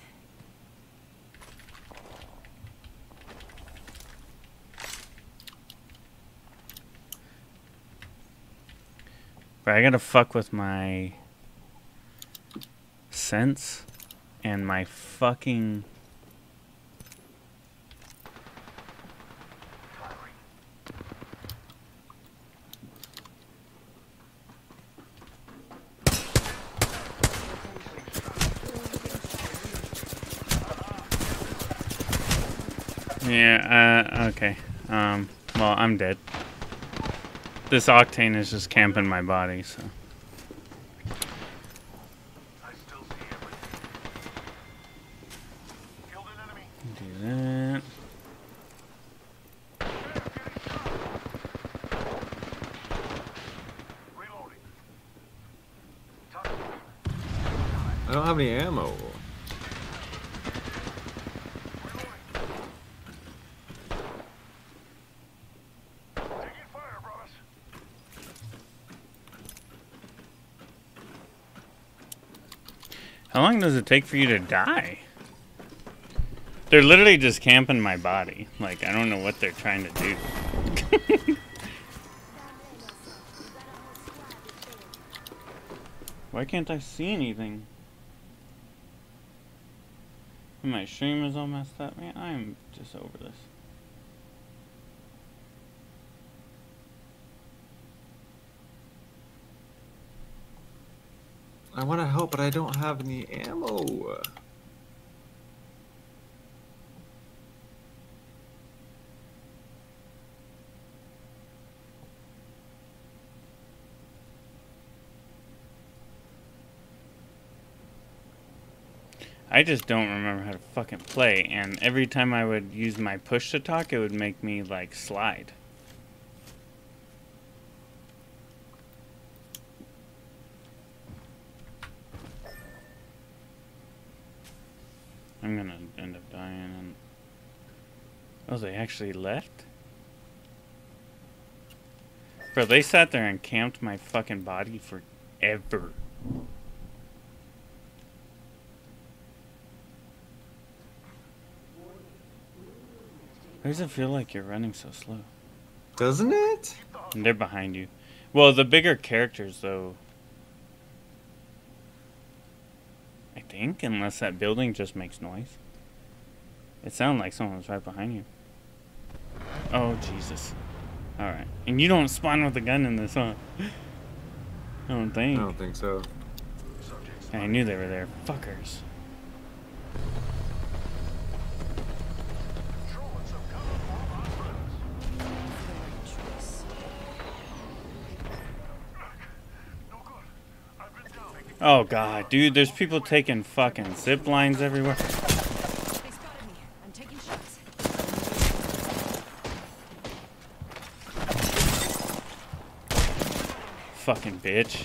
But I gotta fuck with my sense and my fucking... Yeah, uh, okay. Um, well, I'm dead. This octane is just camping my body, so. I still see everything. Killed an enemy. Do that. Reloading. I don't have any ammo. Taking fire, brothers. How long does it take for you to die? They're literally just camping my body. Like, I don't know what they're trying to do. Why can't I see anything? My stream is all messed up, man. I'm just over this. I want to help, but I don't have any ammo. I just don't remember how to fucking play, and every time I would use my push to talk, it would make me, like, slide. I'm gonna end up dying, and... Oh, they actually left? Bro, they sat there and camped my fucking body forever. Why does it feel like you're running so slow? Doesn't it? And they're behind you. Well, the bigger characters, though... I think, unless that building just makes noise. It sounded like someone was right behind you. Oh, Jesus. Alright. And you don't spawn with a gun in this, huh? I don't think. I don't think so. I knew they were there. Fuckers. Oh god, dude, there's people taking fucking zip lines everywhere. They spotted me. I'm taking shots. Fucking bitch.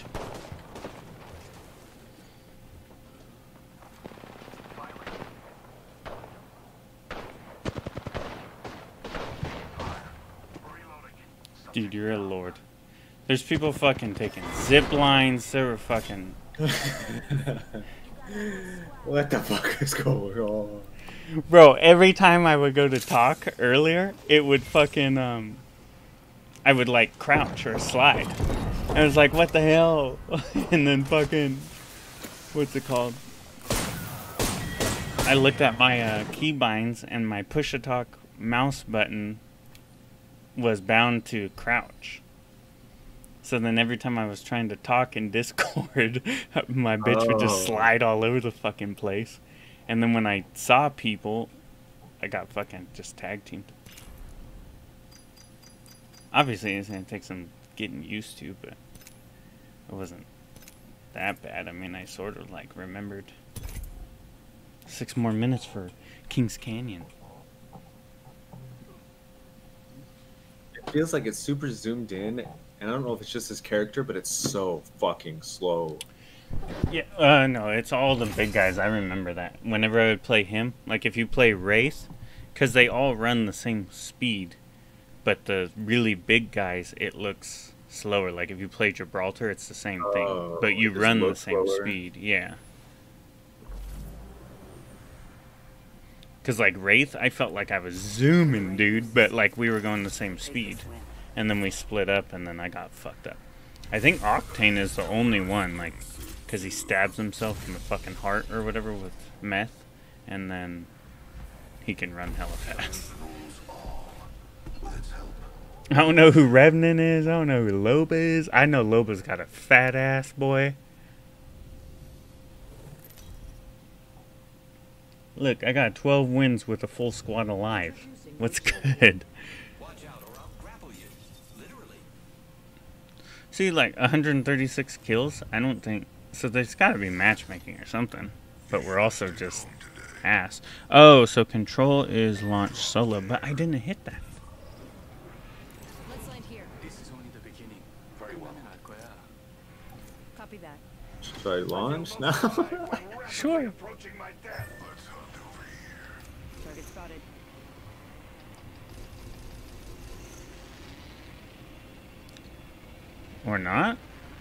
Dude, you're a lord. There's people fucking taking zip lines. They were fucking... What the fuck is going on? Bro, every time I would go to talk earlier, it would fucking, um... I would, like, crouch or slide. I was like, what the hell? And then fucking... What's it called? I looked at my uh, keybinds, and my push-to-talk mouse button was bound to crouch. So then every time I was trying to talk in Discord, my bitch would just Oh. slide all over the fucking place. And then when I saw people, I got fucking just tag teamed. Obviously, it's going to take some getting used to, but it wasn't that bad. I mean, I sort of, like, remembered. Six more minutes for Kings Canyon. It feels like it's super zoomed in, and I don't know if it's just his character, but it's so fucking slow. Yeah, uh, no, it's all the big guys. I remember that. Whenever I would play him, like if you play Wraith, because they all run the same speed, but the really big guys, it looks slower. Like if you play Gibraltar, it's the same thing, Oh, but you it just run the looks same slower. speed. Yeah. Because like Wraith, I felt like I was zooming, dude, but like we were going the same speed. And then we split up, and then I got fucked up. I think Octane is the only one, like, because he stabs himself in the fucking heart or whatever with meth, and then he can run hella fast. I don't know who Revenant is. I don't know who Loba is. I know Loba's got a fat ass, boy. Look, I got twelve wins with a full squad alive. What's good? Watch out or I'll grapple you. Literally. See, like one hundred thirty-six kills. I don't think so. There's got to be matchmaking or something. But we're also just ass. Oh, so control is launched solo, but I didn't hit that. Let's land here. This is only the beginning. Very well. Copy that. Should I launch now? Sure. Approaching my death. Let's hunt over here. Target spotted. Or not?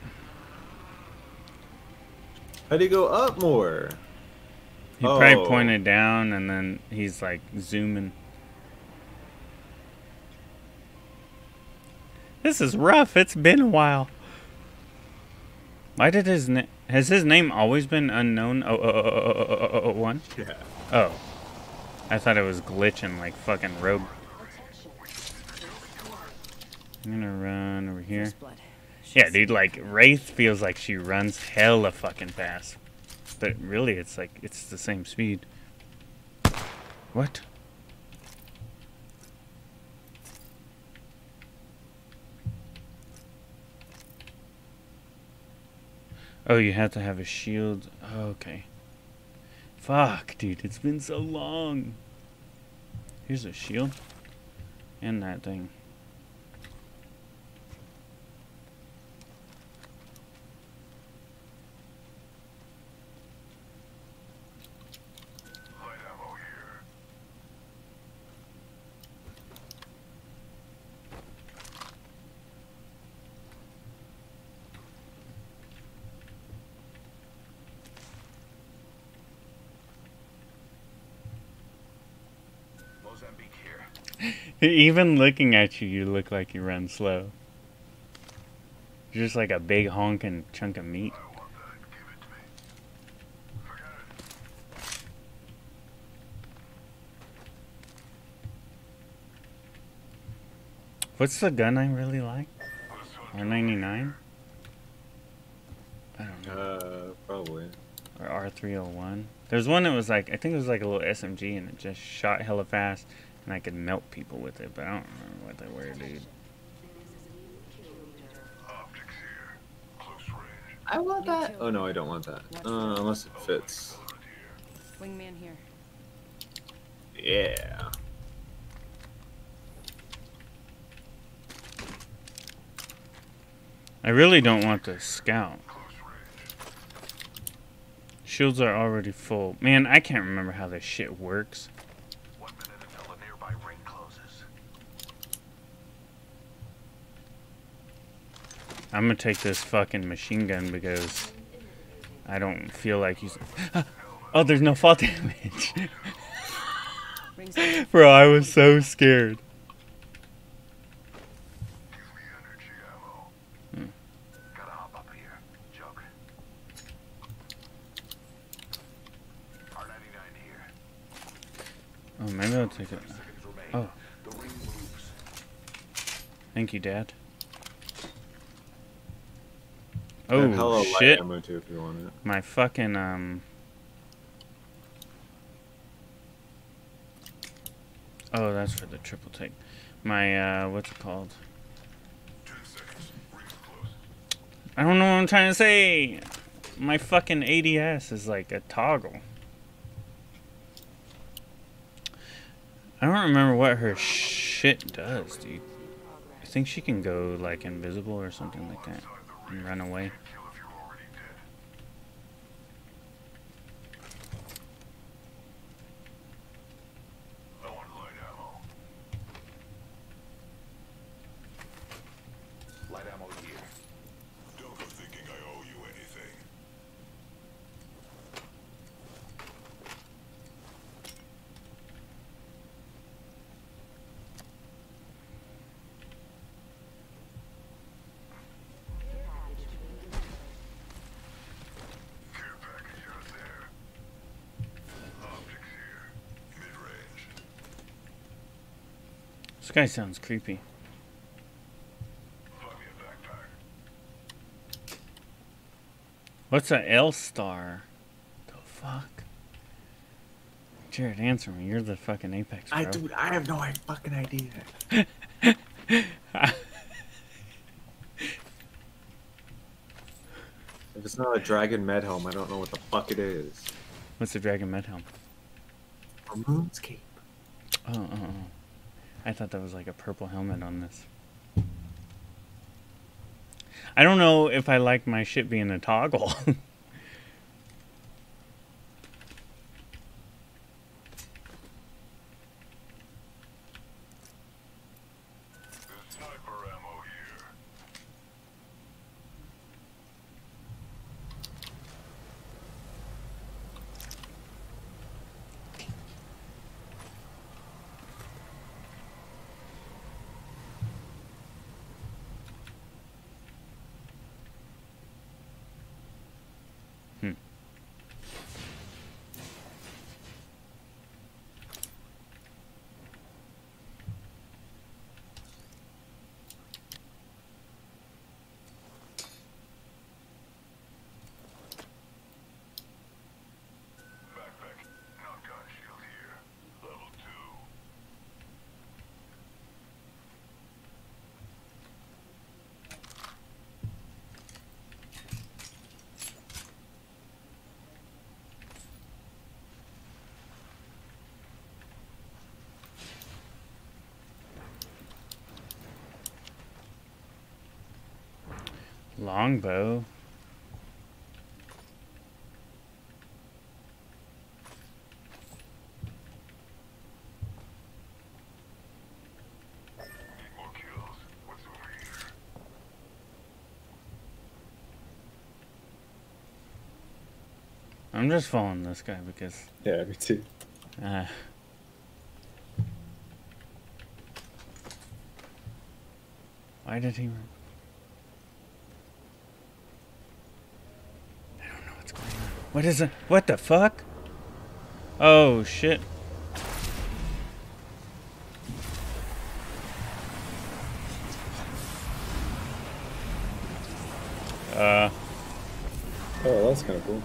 How do you go up more? He Oh. probably pointed down and then he's like zooming. This is rough. It's been a while. Why did his name... Has his name always been unknown? Oh, oh, oh, oh, oh, oh, oh, oh, one? Yeah. Oh. I thought it was glitching like fucking Rogue. I'm gonna run over here. First blood. Yeah, dude, like, Wraith feels like she runs hella fucking fast. But really, it's like, it's the same speed. What? Oh, you have to have a shield. Oh, okay. Fuck, dude, it's been so long. Here's a shield. And that thing. Light ammo here. Mozambique here. Even looking at you, you look like you run slow. You're just like a big honking chunk of meat. I want that. Give it to me. Forget it. What's the gun I really like? Let's hunt R ninety-nine? I don't know. Uh, probably. Or R three oh one. There's one that was like, I think it was like a little S M G and it just shot hella fast and I could melt people with it, but I don't remember what they were, dude. Optics here. Close range. I want that. Oh no, I don't want that. Uh, unless it fits. Wingman here. Yeah. I really don't want the scout. Close range. Shields are already full. Man, I can't remember how this shit works. One minute until a nearby ring closes. I'm gonna take this fucking machine gun because I don't feel like using. Oh, there's no fall damage. Rings on. Bro, I was so scared. Give me energy ammo. Hmm. Gotta hop up here. Jug. R ninety-nine here. Oh, maybe I'll take it. Seconds remain. Oh, The ring moves. thank you, Dad. I have hella Oh, light shit. ammo too if you want it. My fucking, um... Oh, that's for the triple take. My, uh, what's it called? Ten seconds. Rings close. I don't know what I'm trying to say. My fucking A D S is like a toggle. I don't remember what her shit does, dude. I think she can go, like, invisible or something like that. And run away. Kill if you're already dead. I want light ammo. Light ammo here. Don't go thinking I owe you anything. This guy sounds creepy. Find me a backpack. What's a L star? The fuck? Jared, answer me. You're the fucking Apex, bro. I dude, I have no fucking idea. If it's not a dragon med helm, I don't know what the fuck it is. What's the Dragon Med helm? Or RuneScape. Oh, oh, oh. I thought that was like a purple helmet on this. I don't know if I like my shit being a toggle. There's sniper ammo here. Hmm. Backpack. Not-gun shield here. Level two. Longbow. Need more kills. What's over here? I'm just following this guy because Yeah, me too. uh why did he run? I don't know what's going on. What is it? What the fuck? Oh shit. Uh Oh, that's kind of cool.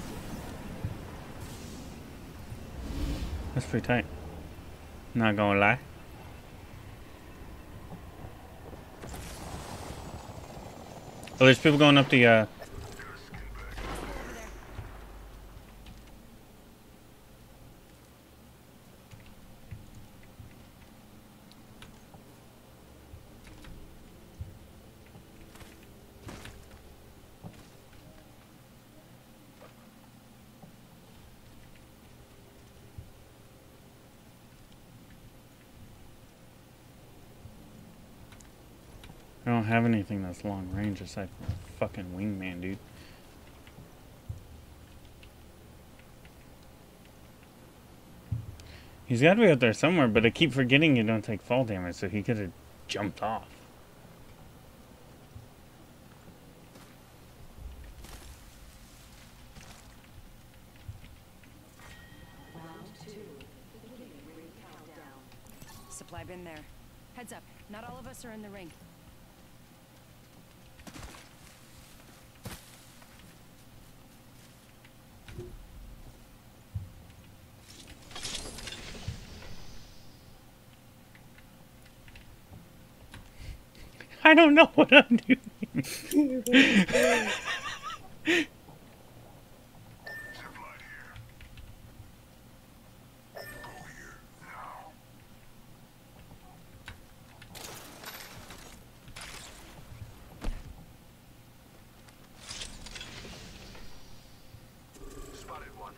That's pretty tight. Not gonna lie. Oh, there's people going up the, uh... I don't have anything that's long range aside from a fucking wingman, dude. He's got to be out there somewhere, but I keep forgetting you don't take fall damage, so he could have jumped off. Supply bin there. Heads up. Not all of us are in the ring. I don't know what I'm doing. Zipline here. Go here now. Spotted one.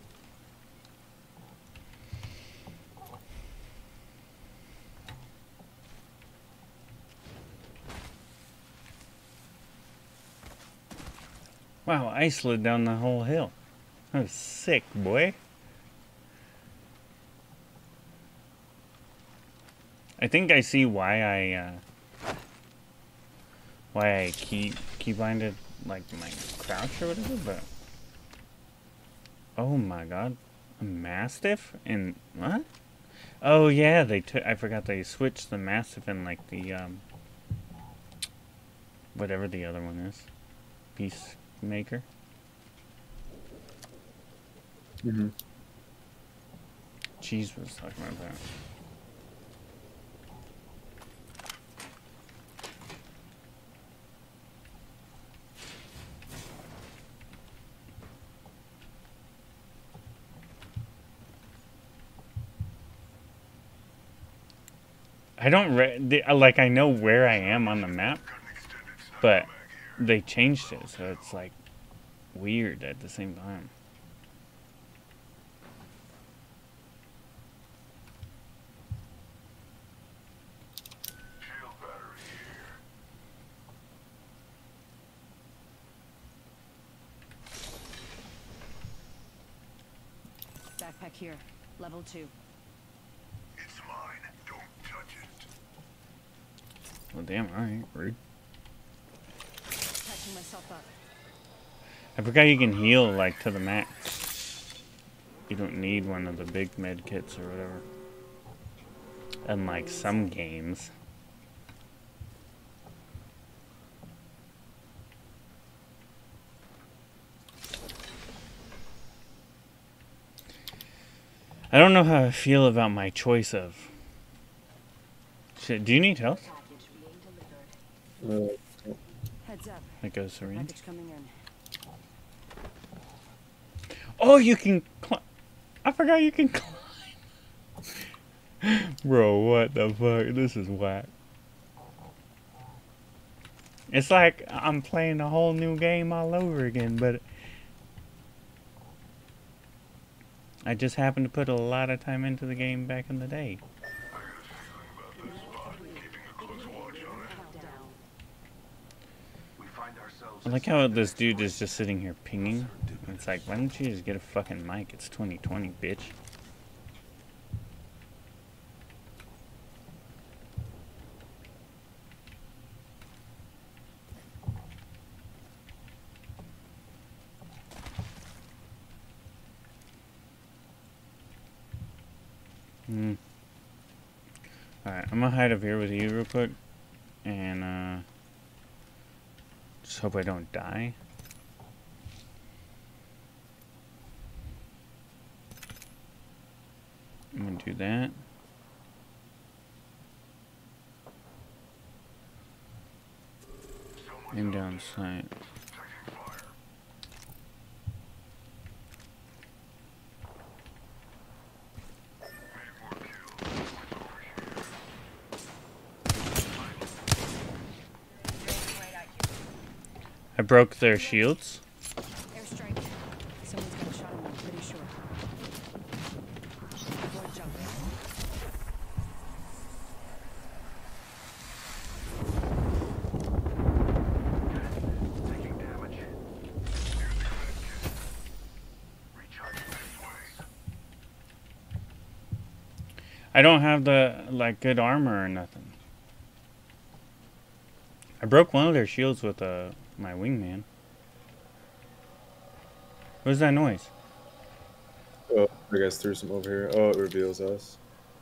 Wow, I slid down the whole hill. That was sick, boy. I think I see why I, uh, why I key, keybinded, like, my crouch or whatever, but... Oh my god. A Mastiff? And, what? Oh yeah, they took. I forgot they switched the massive and like the um, whatever the other one is, Peacemaker. Mm-hmm. Cheese was talking about that. I don't re the, like I know where I am on the map, but they changed it, so it's like weird at the same time. Shield battery here. Backpack here. Level two. It's mine. Don't touch it. Well, damn, alright, rude. Patching myself up. I forgot you can heal, like, to the max. You don't need one of the big med kits or whatever. Unlike some games. I don't know how I feel about my choice of... Shit, do you need help? Package being delivered. Uh, Heads up. That goes syringe. Package coming in. Oh, you can climb. I forgot you can climb. Bro, what the fuck? This is whack. It's like I'm playing a whole new game all over again, but I just happened to put a lot of time into the game back in the day. We find ourselves I like how this dude is just sitting here pinging. It's like, why don't you just get a fucking mic? It's twenty twenty, bitch. Hmm. Alright, I'm gonna hide up here with you real quick. And, uh... just hope I don't die. I'm gonna do that. And down sight. I broke their shields. Airstrike. Someone's got a shot on me, pretty sure. Avoid jumping. taking damage. Here's the credit kit. Recharging this way. I don't have the, like, good armor or nothing. I broke one of their shields with uh, my wingman. What was that noise? oh, I guess threw some over here. Oh, it reveals us.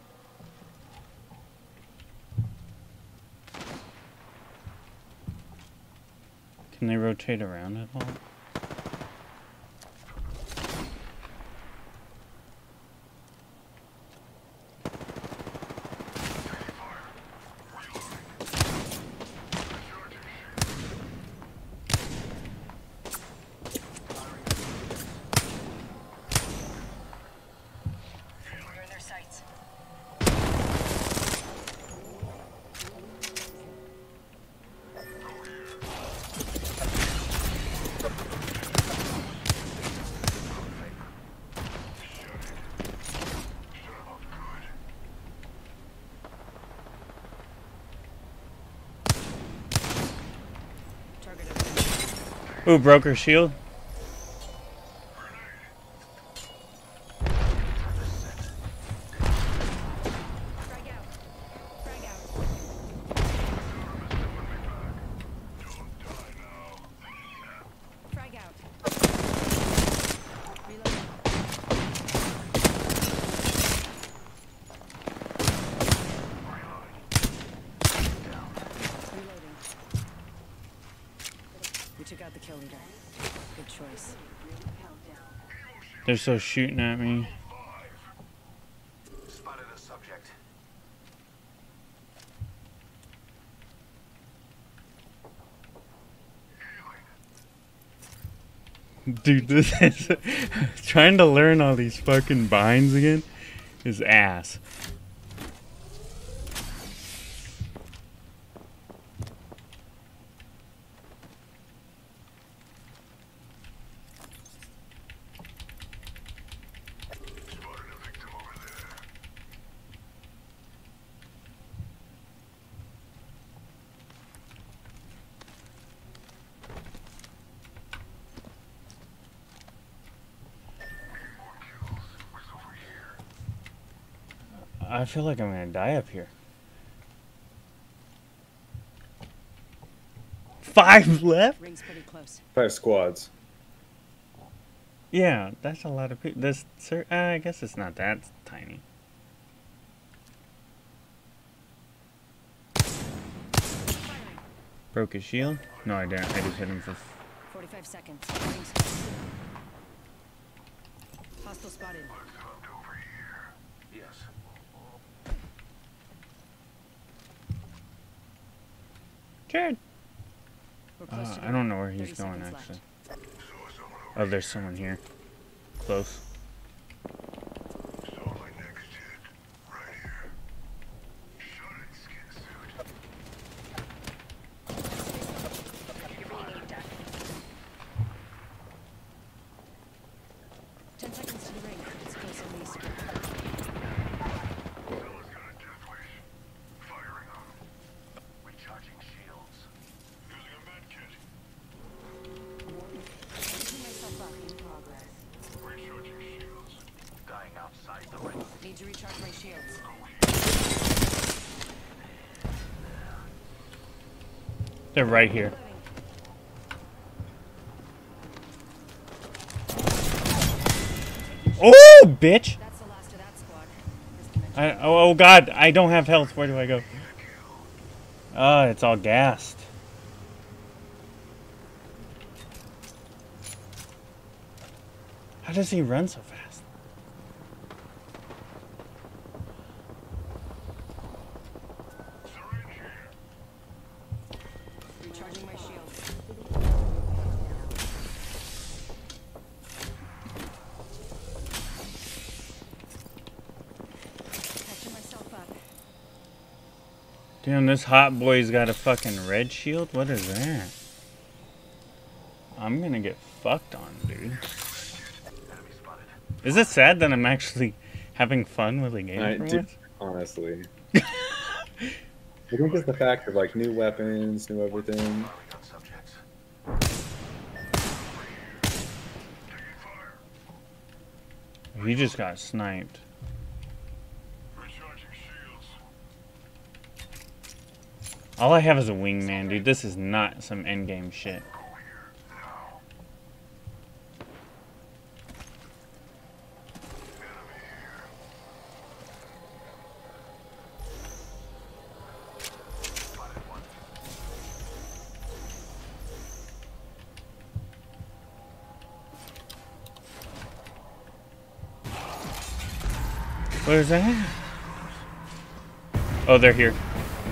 Can they rotate around at all? You're in their sights. Target over. Ooh, broke her shield. Frag out. Frag out. Frag out. Reload. We took out the kill leader. Good choice. They're so shooting at me. Spotted a subject. Dude, this is trying to learn all these fucking binds again is ass. I feel like I'm gonna die up here. Five left? Ring's pretty close. Five squads. Yeah, that's a lot of people. This, sir, uh, I guess it's not that tiny. Broke his shield? No, I didn't. I just hit him for. forty-five seconds. Rings. Hostile spotted. Yes. Jared. We're close Uh, to the I don't know where he's thirty going seconds actually. left. Oh, there's someone here. Close. Saw my next hit. Right here. Shot it, skin suit. Ten seconds to the ring. It's close at least. Fella's got a death wish. Firing on him. Recharging shields. Using a med kit. Picking myself up. In progress. Recharging shields. Dying outside the ring. Need to recharge my shields. They're right here. Oh, bitch! That's the last of that squad. This dimension. I, oh, oh god, I don't have health. Where do I go? Oh, it's all gassed. How does he run so fast? Syringe here. Recharging my shields. Catching myself up. Damn, this hot boy's got a fucking red shield? What is that? I'm gonna get fucked on, dude. Enemy spotted. Is it sad that I'm actually having fun with the game I, for dude, once? honestly. I think it's the fact of like new weapons, new everything. Firing on subjects. Taking fire. He just got sniped. Recharging shields. All I have is a wingman, dude. This is not some endgame shit. Go here. Now. Enemy here. Spotted one. What is that? Oh, they're here.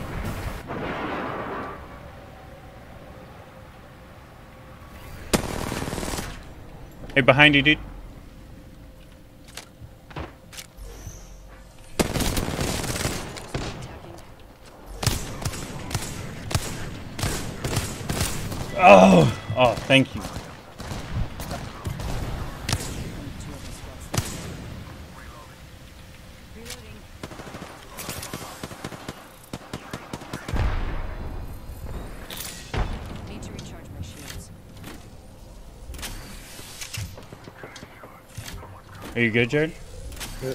Hey, behind you, dude. Attacking. Oh, oh, thank you. Two of the squads left. Reloading. Need to recharge my shields. Are you good, Jared? Yep.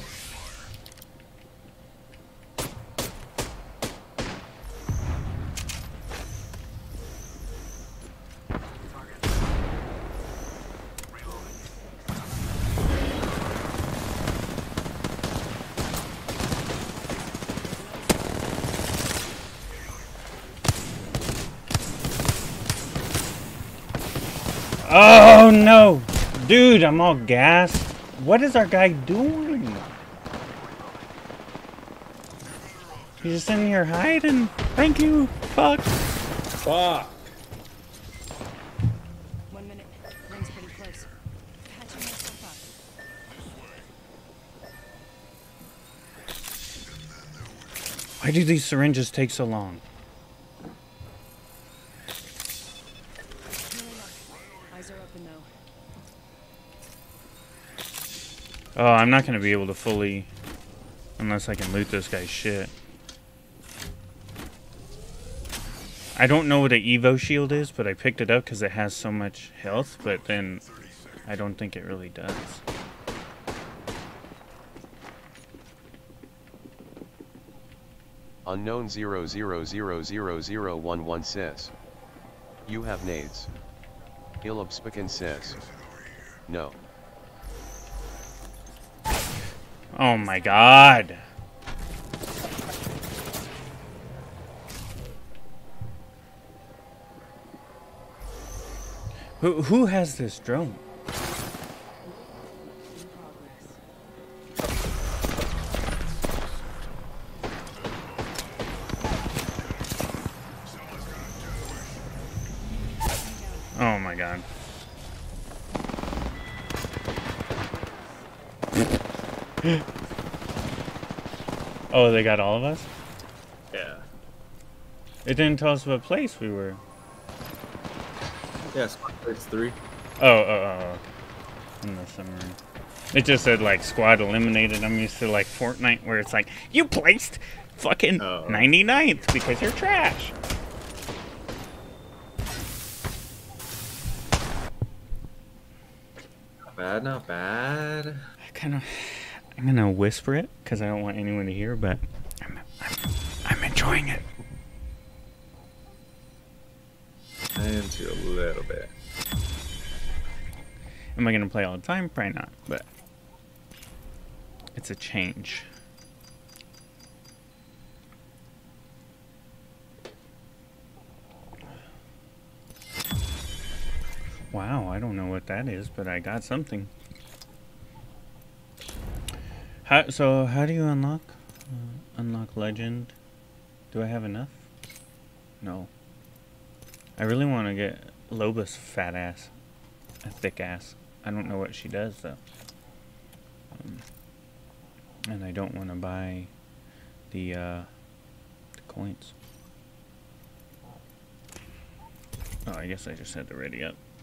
Oh no! Dude, I'm all gassed. What is our guy doing? He's just sitting here hiding. Thank you. Fuck. Fuck. One minute. Ring's pretty close. Patching myself up. Why do these syringes take so long? Eyes are open though. Oh, I'm not gonna be able to fully, unless I can loot this guy's shit. I don't know what an Evo shield is, but I picked it up because it has so much health, but then I don't think it really does. Unknown zero zero zero zero zero one one says, you have nades. Ilubspiken says, no. Oh my god. Who who has this drone? Oh my god. Oh, they got all of us? Yeah. It didn't tell us what place we were. Yeah, it's three. Oh, oh, oh, oh. In the submarine. It just said, like, squad eliminated. I'm used to, like, Fortnite, where it's like, you placed fucking Oh. ninety-ninth because you're trash. Not bad, not bad. I kind of, I'm gonna whisper it because I don't want anyone to hear, but I'm, I'm, I'm enjoying it. I am too, a little bit. Am I gonna play all the time? Probably not, but it's a change. Wow, I don't know what that is, but I got something. How, so how do you unlock? Uh, unlock legend. Do I have enough? No. I really want to get Loba's fat ass. A thick ass. I don't know what she does though. Um, and I don't want to buy the, uh, the coins. Oh, I guess I just had to ready up.